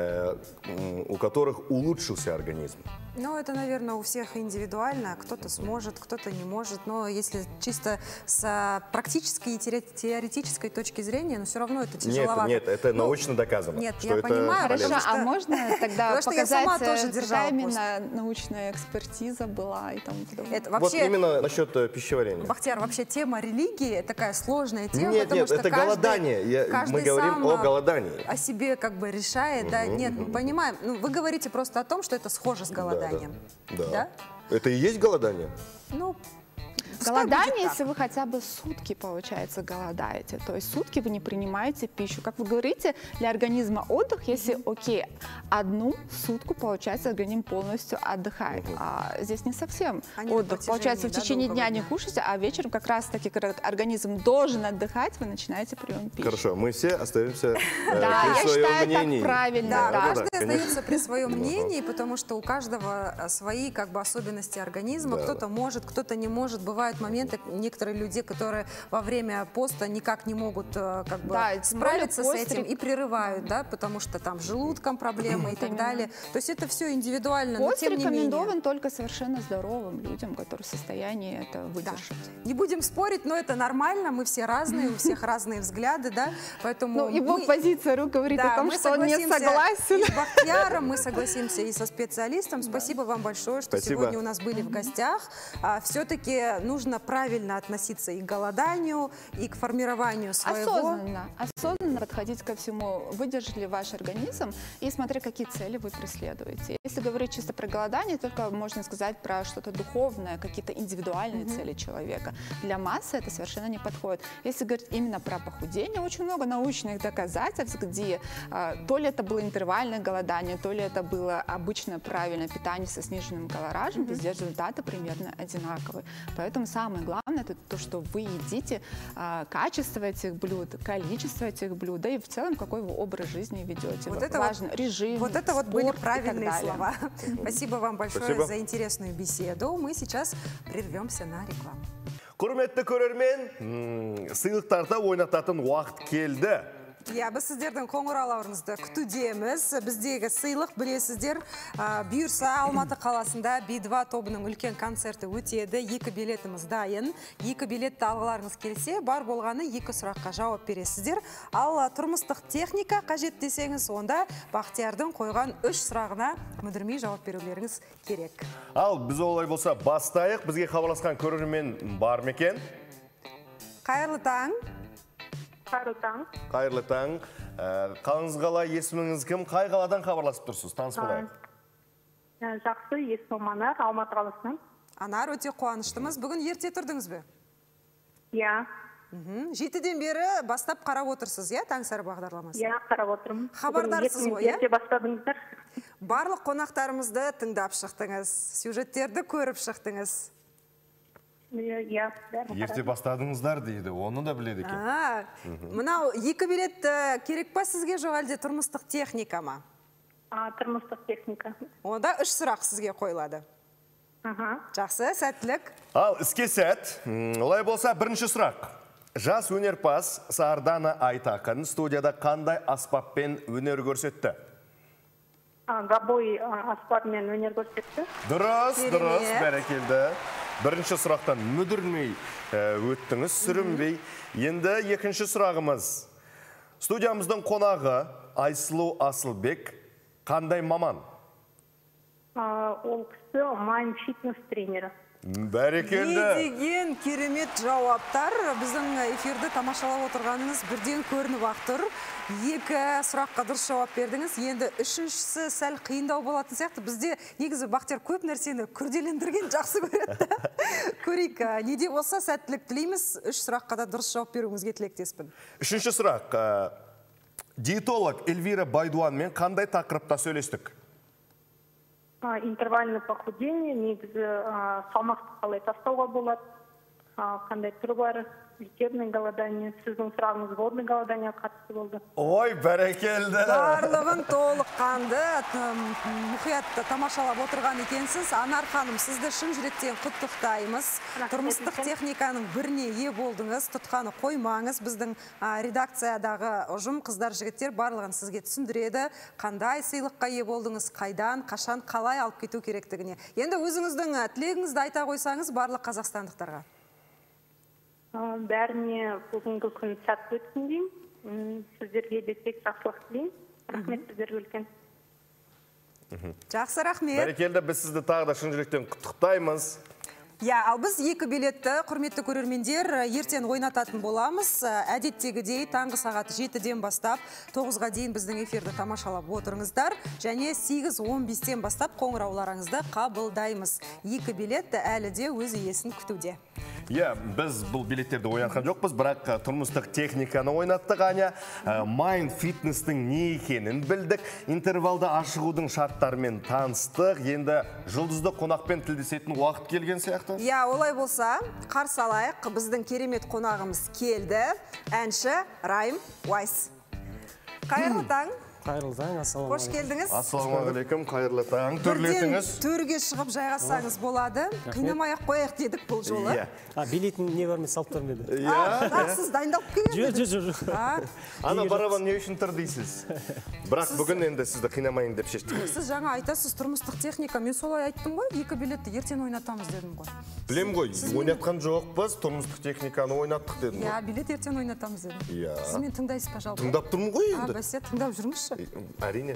у которых улучшился организм. Ну, это, наверное, у всех индивидуально. Кто-то сможет, кто-то не может. Но если чисто с практической и теоретической точки зрения, но все равно это тяжеловато. Нет, это научно доказано. Нет, я понимаю. Хорошо, а можно тогда показать, какая именно научная экспертиза была и тому подобное? Вот именно насчет пищеварения. Бахтияр, вообще тема религии такая сложная тема. Нет, это голодание. Мы говорим о голодании. О себе как бы решает, да? Нет, мы понимаем. Ну, вы говорите просто о том, что это схоже с голоданием. Да. Это и есть голодание? Ну, голодание, если вы хотя бы сутки, получается, голодаете. То есть сутки вы не принимаете пищу. Как вы говорите, для организма отдых, если, окей, одну сутку, получается, организм полностью отдыхает. А здесь не совсем отдых. Получается, в течение дня не кушаете, а вечером как раз-таки, когда организм должен отдыхать, вы начинаете прием пищи. Хорошо, мы все остаемся да, при своем считаю, мнении. Так правильно. Да, каждый остается при своем мнении, потому что у каждого свои как бы особенности организма. Кто-то может, кто-то не может. Бывают моменты, некоторые люди, которые во время поста никак не могут как бы справиться с этим и прерывают, да, потому что там с желудком проблемы и так далее. То есть это все индивидуально, пост но тем не менее. рекомендован только совершенно здоровым людям, которые в состоянии это выдержать. Да. Не будем спорить, но это нормально, мы все разные, у всех разные взгляды, да, поэтому... Ну, его позиция говорит о том, что он не согласен. И с Бахтияром мы согласимся и со специалистом. Спасибо вам большое, что сегодня у нас были в гостях. Все-таки нужно правильно относиться и к голоданию, и к формированию своего. Осознанно подходить ко всему. Выдержит ли ваш организм и смотря, какие цели вы преследуете. Если говорить чисто про голодание, только можно сказать про что-то духовное, какие-то индивидуальные цели человека. Для массы это совершенно не подходит. Если говорить именно про похудение, очень много научных доказательств, где то ли это было интервальное голодание, то ли это было обычное правильное питание со сниженным колоражем, везде результаты примерно одинаковые. Поэтому самое главное это то, что вы едите, качество этих блюд, количество этих блюд, да и в целом какой вы образ жизни ведете. Вот это важно, режим, вот это вот были правильные слова. Спасибо вам большое за интересную беседу. Мы сейчас прервемся на рекламу. Құрметті көрермен, сыйлықтарда ойнататын уақыт келді. Я біз сіздердің қоңырауларыңызды күтудеміз. Біздегі сыйлық білесіздер, бұйырса Алматы қаласында Би-2 тобының үлкен концерті өтеді. 2 билетіміз дайын. 2 билетті алғыларыңыз келсе, бар болғаны 2 сұраққа жауап бересіздер. Ал тұрмыстық техника қажет десеңіз, онда Бақтиярдың қойған 3 сұрағына мүдірмей жауап берулеріңіз керек. Ал біз олай болса бастайық. Бізге хабарласқан көрермен бар ма екен? Қайырлы таң. Қайырлы таң. Қалыңыз қалай, есіміңіз кім? Қай қаладан хабарласып тұрсыз? Таныс болайық. Жақсы, есімім Анар, Алматы қаласынан. Анар, өте қуаныштымыз. Бүгін ерте тұрдыңыз бе? Иә. 7-ден бері бастап қарап отырсыз, иә, Таңсәрі бағдарламасы? Иә, қарап отырмын. Хабардарсыз ғой, иә? Ерте бастадыңыздар. Барлық қонақтарымызды тыңдап шықтыңыз, сюжеттерді көріп шықтыңыз. Ерте бастадыңыздар дейді, оны да біледі екен. Мынау 2 билет керек па сізге, жоқ әлде тұрмыстық техника ма? Тұрмыстық техника. Онда 3 сұрақ сізге қойылады. Жақсы, сәттілік. Ал, іске сәт. Олай болса, бірінші сұрақ. Жас өнерпаз Сардана Айтақын студияда қандай аспаппен өнер көрсетті? Габой аспапмен өнер көрсетті. Дұрыс, бәрекелді. Бірінші сұрақтан мүдірмей өттіңіз, сүрінбей. Енді екінші сұрағымыз. Студиямыздың қонағы Айсұлу Асылбек қандай маман? Ол кісі Mind Fitness тренері. Бәрекелді. Не деген керемет жауаптар. Біздің эфирді тамашалап отырғаныңыз бірден көрініп ақтыр. 2 сұраққа дұрыс жауап бердіңіз. Енді 3-шісі сәл қиындау болатын сияқты. Бізде негізі Бақтияр көп нәрсені күрделендірген жақсы көреді. Көрейік, неде болса сәттілік тілейміз. 3 сұраққа да дұрыс жауап беруіңізге тілектеспін. 3-ші сұрақ. Диетолог Эльвира Байдуанмен қандай тақырыпта сөйлестік? Интервальное похудение, негізі салмақты қалай тастауға болады, қандай түрі бар, лечебное голодание, сіздің сұрағыңыз водный голодание қатысты болды. Ой, бәрекелді. Барлығын толыққанды мұқиятты тамашалап отырған екенсіз. Анар ханым, сізді шын жүректен құттықтаймыз. Тұрмыстық техниканың біріне ие болдыңыз, тұтқаны қоймаңыз. Біздің редакциядағы ұжым, қыздар, жігіттер барлығын сізге түсіндіреді. Қандай сыйлыққа ие болдыңыз, қайдан, қашан, қалай алып кету керектігіне. Енді өзіңіздің тілегіңізді айта қойсаңыз барлық қазақстандықтарға. Бәріне бүгінгі күн сәтті өтсін деймін. Сіздерге де тек жақсылық тілеймін. Рахмет сіздерге үлкен. Жақсы, рахмет. Бәрекелді, біз сізді тағы да шын жүректен құттықтаймыз. Ал біз 2 билетті, құрметті көрермендер, ертең ойнататын боламыз. Әдеттегідей таңғы сағат 7-ден бастап 9-ға дейін біздің эфирді тамашалап отырыңыздар. Және 8:15-тен бастап қоңырауларыңызды қабылдаймыз. 2 билетті әлі де өз иесін күтуде. Біз бұл билеттерді ойнатқан жоқпыз, бірақ тұрмыстық техниканы ойнаттық, Аня. Mind Fitness-тің не екенін білдік, интервалды ашығудың шарттарымен таныстық, енді жұлдызды қонақпен тілдесетін уақыт келген сияқты. Олай болса, қарсы алайық, біздің керемет қонағымыз келді. Әнші Райым Уайс. Қайырлы таң. Қайырлы таң, ассаламу алейкум. Қош келдіңіз. Ассаламуалейкум, қайырлы таң. Төрлетіңіз. Төрге шығып жайғасаңыз болады. Қинамай-ақ қояйық дедік бұл жолы. Билетін не бармен салып тұрмын еді. Сіз дайындалып келген. Жоқ. Ана барабан не үшін тұр дейсіз? Бірақ бүгін енді сізді қинамайын деп шештік. Сіз жаңа айтасыз тұрмыстық техника. Мен солай айттым ғой, 2 билетті ертең ойнатамыз дедім ғой. Білем ғой, ойнатқан жоқпыз, тұрмыстық техниканы ойнаттық дедім ғой. Билет ертең ойнатамыз дедім. Сіз мен тыңдайсыз ба жалпы? Тыңдап тұрмын ғой енді. Бәсе, тыңдап жүріңізші. Әрине.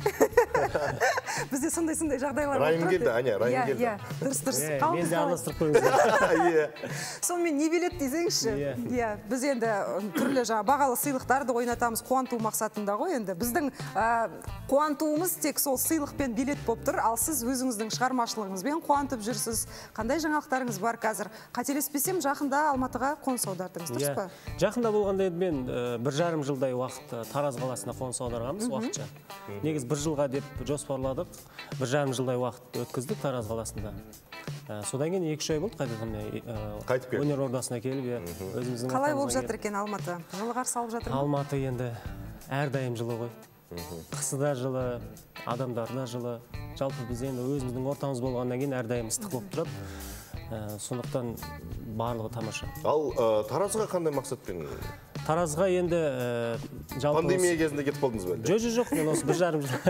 Бізде сондай жағдайлар болып Райым келді, Аня, Райым келді. Дұрыс. Мен де араластырып қойыңыздар. Сонымен не билет десеңізші. Біз енді түрлі бағалы сыйлықтарды ойнатамыз қуанту мақсатында ғой енді. Біздің қуантуымыз тек сол сыйлықпен билет болып тұр, ал сіз өзіңіздің шығармашылығыңызбен қуантып жүрсіз. Қандай жаңалықтарыңыз бар қазір? Қателеспесем, жақында Алматыға қоныс аудардыңыз, дұрыс па? Жақында болғанда енді мен 1,5 жылдай уақыт Тараз қаласына қоныс аударғанбыз уақытша. Негіз 1 жылға деп жоспарладық. 1,5 жылдай уақыт өткіздік Тараз қаласында. Содан кейін 2-3 ай болды қайтып өнер ордасына келіп, өзіміздің қалай болып жатыр екен Алматы? Жылы қарсы алып жатыр ма? Алматы енді әрдайым жылы ғой. Қысы да жылы, адамдар да жылы. Жалпы біз енді өзіміздің ортамыз болғаннан кейін әрдайым ыстық болып тұрады. Сондықтан барлығы тамаша. Ал Таразға қандай мақсатпен Таразға енді пандемия кезінде кетіп қалдыңыз ба? Жоқ, мен осы 1,5 жыл.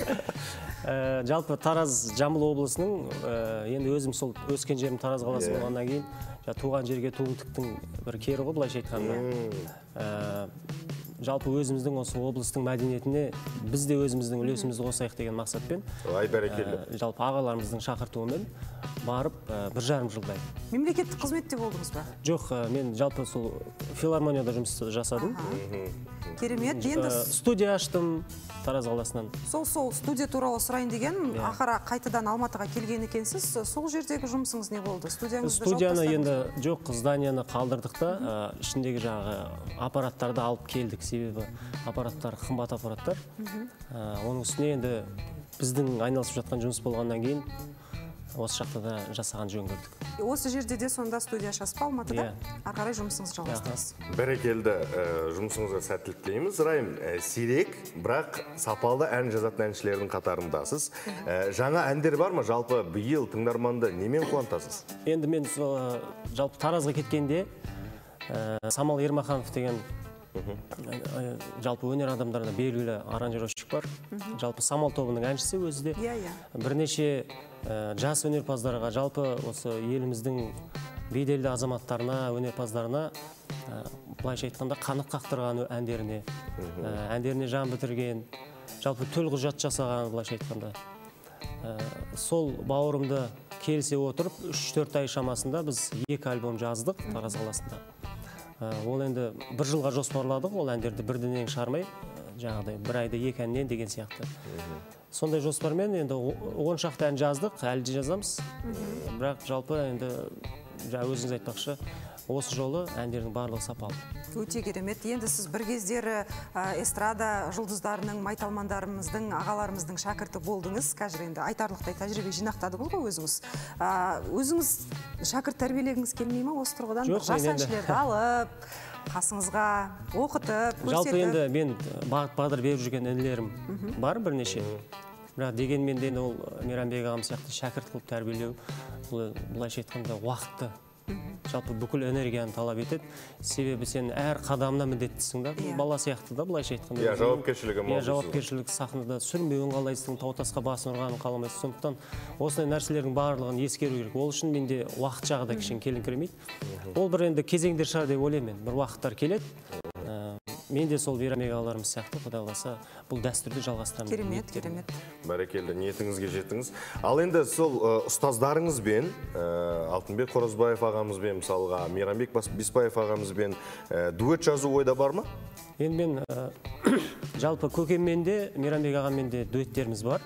Жалпы Тараз Жамбыл облысының енді өзім сол өскен жерім Тараз қаласы болғаннан кейін туған жерге туым тіктің бір кері ғой, былайша айтқанда. Жалпы өзіміздің осы облыстың мәдениетіне біз де өзіміздің үлесімізді қосайық деген мақсатпен, жалпы ағаларымыздың шақыртуымен барып 1,5 жылдай. Мемлекеттік қызметте болдыңыз ба? Жоқ, мен жалпы сол филармонияда жұмыс жасадым. Керемет, енді студия аштым Тараз қаласынан. Сол студия туралы сұрайын деген, ақыра қайтадан Алматыға келген екенсіз, сол жердегі жұмысыңыз не болды? Студияны енді жоқ, зданияны қалдырдық та, ішіндегі жағы аппараттарды алып келдік, себебі аппараттар қымбат аппараттар. Оның үстіне енді біздің айналысып жатқан жұмыс болғаннан кейін осы жақта да жасаған жөн көрдік. Осы жерде де сонда студия ашасыз ба Алматыда? Ары қарай жұмысыңызды жалғастырасыз. Бәрекелді, жұмысыңызға сәттілік тілейміз. Райым, сирек, бірақ сапалы ән жазатын әншілердің қатарындасыз. Жаңа әндер бар ма? Жалпы биыл тыңдарманды немен қуантасыз? Енді мен жалпы Таразға кеткенде Самал Ермаханов деген жалпы өнер адамдарына белгілі аранжировщик бар. Жалпы Самал тобының әншісі өзі де. Бірнеше жас өнерпаздарға, жалпы осы еліміздің беделді азаматтарына, өнерпаздарына, былайша айтқанда қанат қақтырған әндеріне жан бітірген, жалпы төл құжат жасаған, былайша айтқанда. Сол бауырымды келісе отырып, 3-4 ай шамасында біз 2 альбом жаздық Тараз қаласында. Ол енді 1 жылға жоспарладық, ол әндерді бірден шығармай, жаңағыдай 1 айда 2 әннен деген сияқты. Сондай жоспармен енді 10 шақты ән жаздық, әлі де жазамыз. Бірақ жалпы енді өзіңіз айтпақшы, осы жолы әндердің барлығы сапалы. Өте керемет. Енді сіз бір кездері эстрада жұлдыздарының, майталмандарымыздың, ағаларымыздың шәкірті болдыңыз. Қазір енді айтарлықтай тәжірибе жинақтады бұл ғой өзіңіз. Өзіңіз шәкірт тәрбиелегіңіз келмей ме осы тұрғыдан? Жас әншілерді алып, қасыңызға оқытып, көрсетіп. Жалпы енді мен бағыт-бағдар беріп жүрген інілерім бар бірнеше. Бірақ дегенмен де ол Мейрамбек ағам сияқты шәкірт қылып тәрбиелеу, былайша айтқанда уақытты, жалпы бүкіл энергияны талап етеді. Себебі сен әр қадамына міндеттісің да, бала сияқты да, былайша айтқанда. Жауапкершілік сахнада сүрінбеуін қалайсың, таутасқа басын ұрғанын қаламайсың. Сондықтан осындай нәрселердің барлығын ескеру керек. Ол үшін менде уақыт жағы да кішкене келіңкіремейді. Ол бір енді кезеңдер шығар деп ойлаймын. Бір уақыттар келеді. Мен де сол Мейрамбек ағаларымыз сияқты, Құдай қаласа, бұл дәстүрді жалғастырамын. Керемет, керемет. Бәрекелді, ниетіңізге жеттіңіз. Ал енді сол ұстаздарыңызбен, Алтынбек Қоразбаев ағамызбен, мысалға, Мейрамбек Беспаев ағамызбен дуэт жазу ойда бар ма? Енді мен жалпы көкеммен де, Мейрамбек ағаммен де дуэттеріміз бар.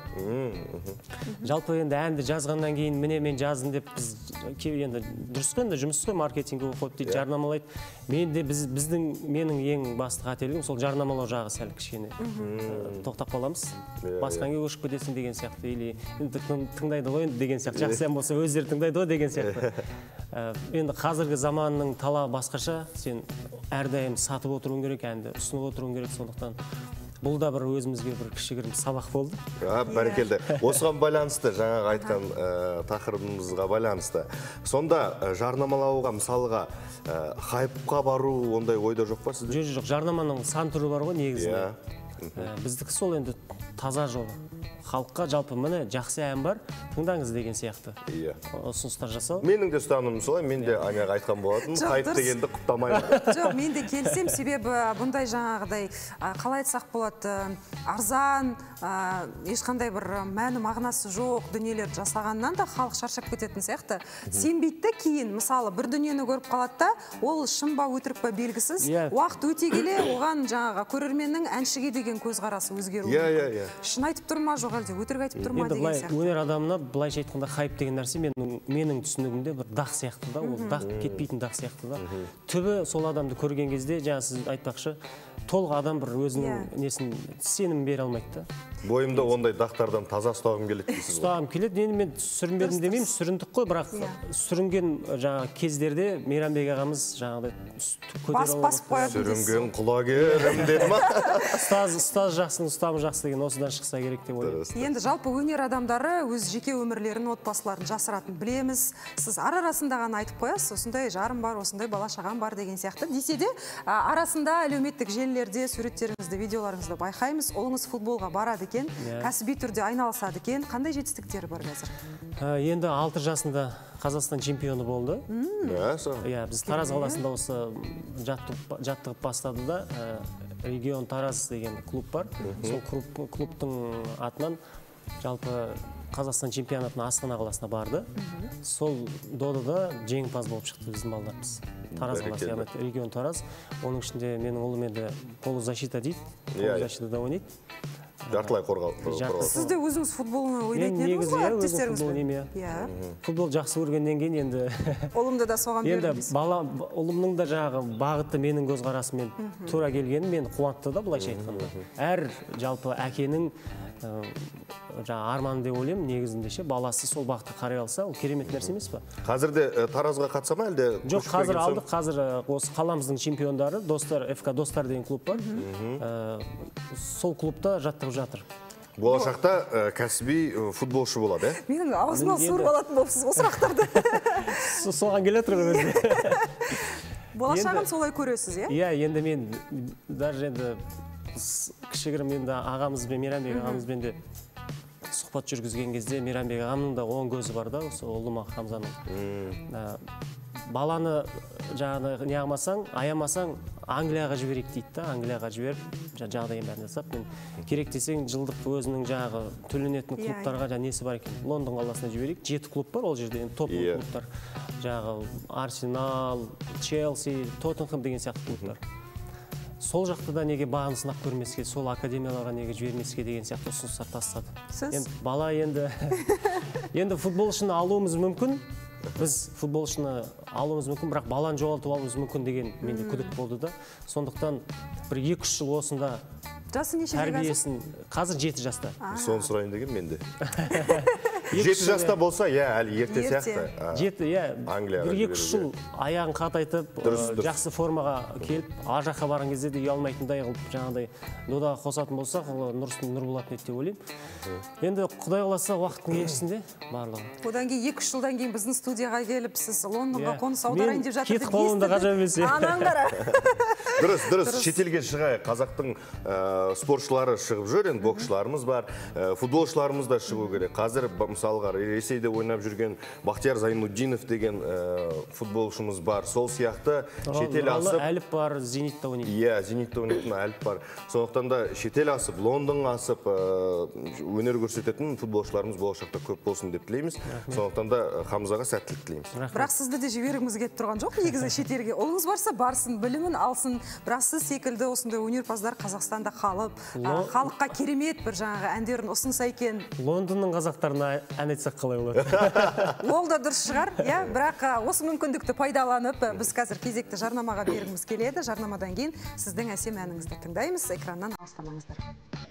Жалпы енді әнді жазғаннан кейін міне мен жаздым деп біз енді дұрыс қой, енді жұмыс қой, маркетинг оқып дейді, жарнамалайды. Мен де менің ең басты қателігім сол жарнамалау жағы сәл кішкене тоқтап қаламыз. Басқанға көшіп кетесің деген сияқты, или тыңдайды ғой деген сияқты, жақсы ән болса өздері тыңдайды ғой деген сияқты. Енді қазіргі заманның талабы басқаша, сен әрдайым сатып отыруың керек, әнді ұсынып отыруың керек, сондықтан бұл да бір өзімізге бір кішігірім сабақ болды. Бәрекелді. Осыған байланысты, жаңағы айтқан тақырыбымызға байланысты. Сонда жарнамалауға, мысалға, хайпқа бару ондай ойда жоқ па сізде? Жоқ, жарнаманың сан түрі бар ғой негізінде. Біздікі сол енді таза жолы. Халыққа жалпы міне жақсы ән бар, тыңдаңыз деген сияқты. Ұсыныстар жасау. Менің де ұстанымым солай, мен де Аняға айтқан болатын, хайп дегенді құптамаймын. Жоқ, мен де келсем, себебі бұндай жаңағыдай қалай айтсақ болады, арзан, ешқандай бір мәні мағынасы жоқ дүниелер жасағаннан да халық шаршап кететін сияқты. Сенбейді кейін, мысалы, бір дүниені көріп қалады да, ол шын ба өтірік па белгісіз. Уақыт өте келе, оған жаңағы көрерменнің әншіге деген көзқарасы өзгеруі. Шын айтып тұр ма, жоқ әлде өтірік айтып тұр ма деген сияқты. Өнер адамына былайша айтқанда хайп деген нәрсе менің түсінігімде бір дақ сияқты да, ол дақ кетпейтін дақ сияқты да. Түбі сол адамды көрген кезде, жаңа сіз айтпақшы, толық адам бір өзінің несін сенім бере алмайды да. Бойымда ондай дақтардан таза ұстағым келеді дейсіз ғой. Ұстағым келеді. Енді мен сүрінбедім демеймін, сүріндік қой, бірақ сүрінген жаңа кездерде Мейрамбек ағамыз жаңағыдай басып қояды. Сүрінген құлагерім деді ма? Ұстаз жақсы, ұстамы жақсы деген осыдан шықса керек деп ойлаймын. Енді жалпы өнер адамдары өз жеке өмірлерін, отбасыларын жасыратын білеміз. Сіз арасында ғана айтып қоясыз, осындай жарым бар, осындай бала шағам бар деген сияқты. Десе де арасында әлеуметтік желілерде суреттеріңізді, видеоларыңызды байқаймыз. Ұлыңыз футболға барады екен, кәсіби түрде айналысады екен. Қандай жетістіктері бар қазір? Енді 6 жасында Қазақстан чемпионы болды. Біз Тараз қаласында осы жаттығып бастады да, регион Тараз деген клуб бар. Сол клубтың атынан жалпы Қазақстан чемпионатына Астана қаласына барды. Сол додада жеңімпаз болып шықты біздің балаларымыз. Тараз қаласы, регион Тараз. Оның ішінде менің ұлым енді полузащита дейді. Полузащитада ойнайды. Жартылай қорғау. Сіз де өзіңіз футболны ойнайтын едіңіз ғой, әріптестеріңізбен? Футбол жақсы көргеннен кейін енді... Ұлымды да соған бердіңіз. Енді ұлымның да жаңағы бағыты менің көзқарасымен тура келгені мен қуантты да былайша айтқанда. Әр жалпы әкенің арманы деп ойлаймын, негізінде ше, баласы сол бағытқа қарай алса, ол керемет нәрсе емес па? Қазір де Таразға қатыса ма әлде? Жоқ, қазір алдық, қазір осы қаламыздың чемпиондары, ФК Достар деген клуб бар. Сол клубта жаттығып жатыр. Болашақта кәсіби футболшы болады, ә? Менің аузыма суырып алатын болыпсыз ғой сұрақтарды. Соған келетір ғой өзі. Болашағын солай көресіз, е? Иә, енді мен даже енді кішігірім енді ағамызбен, Мейрамбек ағамызбен де сұхбат жүргізген кезде Мейрамбек ағамның да оң көзі бар да, осы ұлыма Хамзаның. Баланы жаңағы не қылмасаң, аямасаң, Англияға жіберейік дейді да, Англияға жіберіп, жағдайын бәрін жасап, мен керек десең жылдық өзінің жаңағы төленетін клубтарға несі бар екен, Лондон қаласына жіберейік. 7 клуб бар ол жерде, топ клубтар. Жаңағы Арсенал, Челси, Тоттенхэм деген сияқты клубтар. Сол жақта да неге бағын сынап көрмеске, сол академияларға неге жібермеске деген сияқты ұсыныстар тастады. Сіз? Бала енді футболшыны алуымыз мүмкін, біз футболшыны алуымыз мүмкін, бірақ баланы жоғалтып алуымыз мүмкін деген менде күдік болды да. Сондықтан бір 2-3 жыл осында жасы нешеде қазір 7 жаста. Соны сұрайын деген менде. 7 жаста болса, әлі ерте сияқты. 7, бір 2-3 жыл аяғын қатайтып, жақсы формаға келіп, ар жаққа барған кезде де ұялмайтындай қылып, жаңағыдай додаға қосатын болсақ, нұр болатын еді деп ойлаймын. Енді Құдай қаласа уақыттың еншісінде барлығы. Одан кейін 2-3 жылдан кейін біздің студияға келіп, сіз Лондонға қоныс аударайын деп жатыр. Кетіп қалуында ғажап емес. Анаң қара. Дұрыс, шетелге шығайық. Қазақтың спортшылары шығып жүр, енді боксшыларымыз бар, футболшыларымыз да шығу керек. Қазір мысалға Ресейде ойнап жүрген Бахтияр Зайнуддинов деген футболшымыз бар. Сол сияқты шетел асып... Әліп бар, Зенитта ойнайды. Иә, Зенитта ойнайтын әліп бар. Сондықтан да шетел асып, Лондонға асып, өнер көрсететін футболшыларымыз болашақта көп болсын деп тілейміз. Сондықтан да Хамзаға сәттілік тілейміз. Бірақ сізді де жібергіміз келіп тұрған жоқ, негізі шетелге. Ұлыңыз барса барсын, білімін алсын. Бірақ сіз секілді осындай өнерпаздар Қазақстанда қалып, халыққа керемет бір жаңағы әндерін ұсынса екен. Лондонның қазақтарына ән айтсақ қалай болады? Ол да дұрыс шығар, бірақ осы мүмкіндікті пайдаланып, біз қазір кезекті жарнамаға бергіміз келеді. Жарнамадан кейін сіздің әсем әніңізді тыңдаймыз. Экраннан алыстамаңыздар.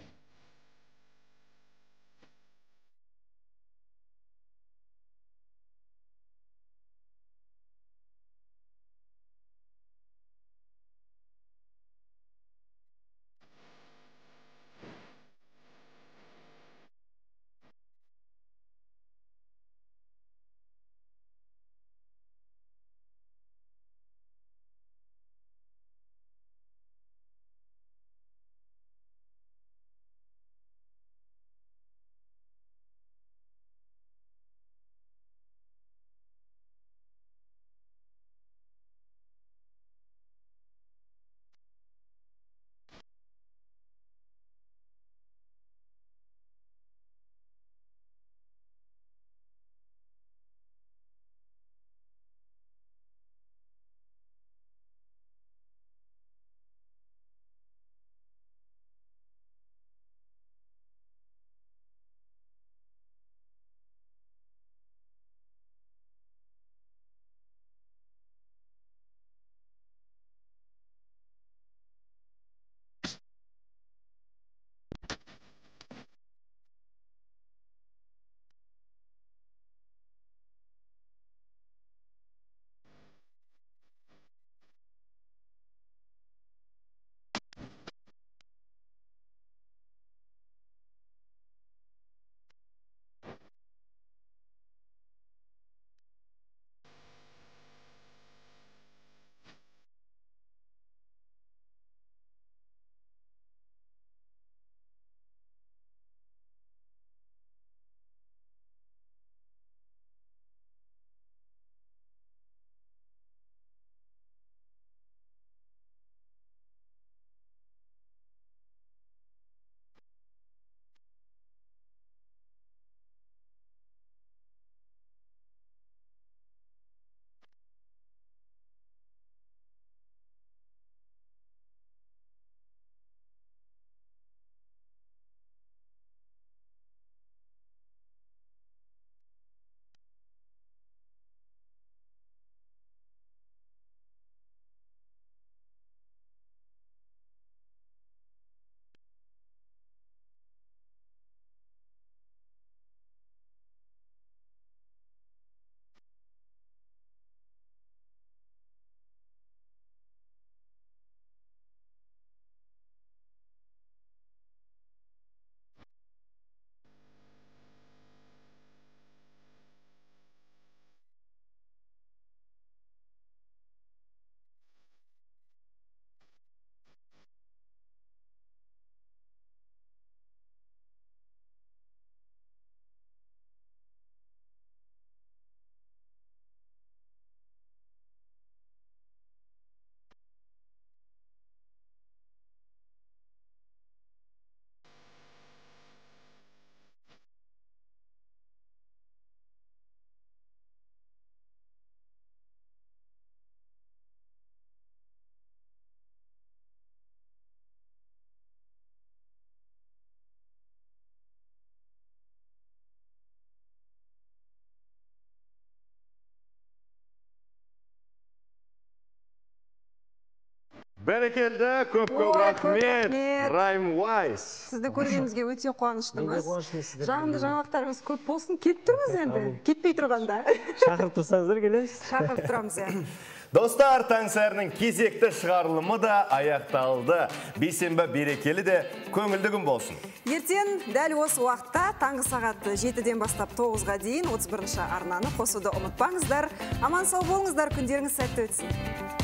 Бәрекелді, көп-көп рахмет, Райм Уайс. Сізді көргенімізге өте қуаныштымыз. Жағымды жаңалықтарыңыз көп болсын. Кетіп тұрмыз енді, кетпей тұрғанда. Шақырып тұрсаңыздар келесіз. Шақырып тұрамыз. Достар, Таңсәрінің кезекті шығарылымы да аяқталды. Бейсенбі берекелі де көңілді күн болсын. Ертең дәл осы уақытта таңғы сағат 7-ден бастап 9-ға дейін 31-ші арнаны қосуды ұмытпаңыздар. Аман сау болыңыздар, күндеріңіз сәтті өтсін.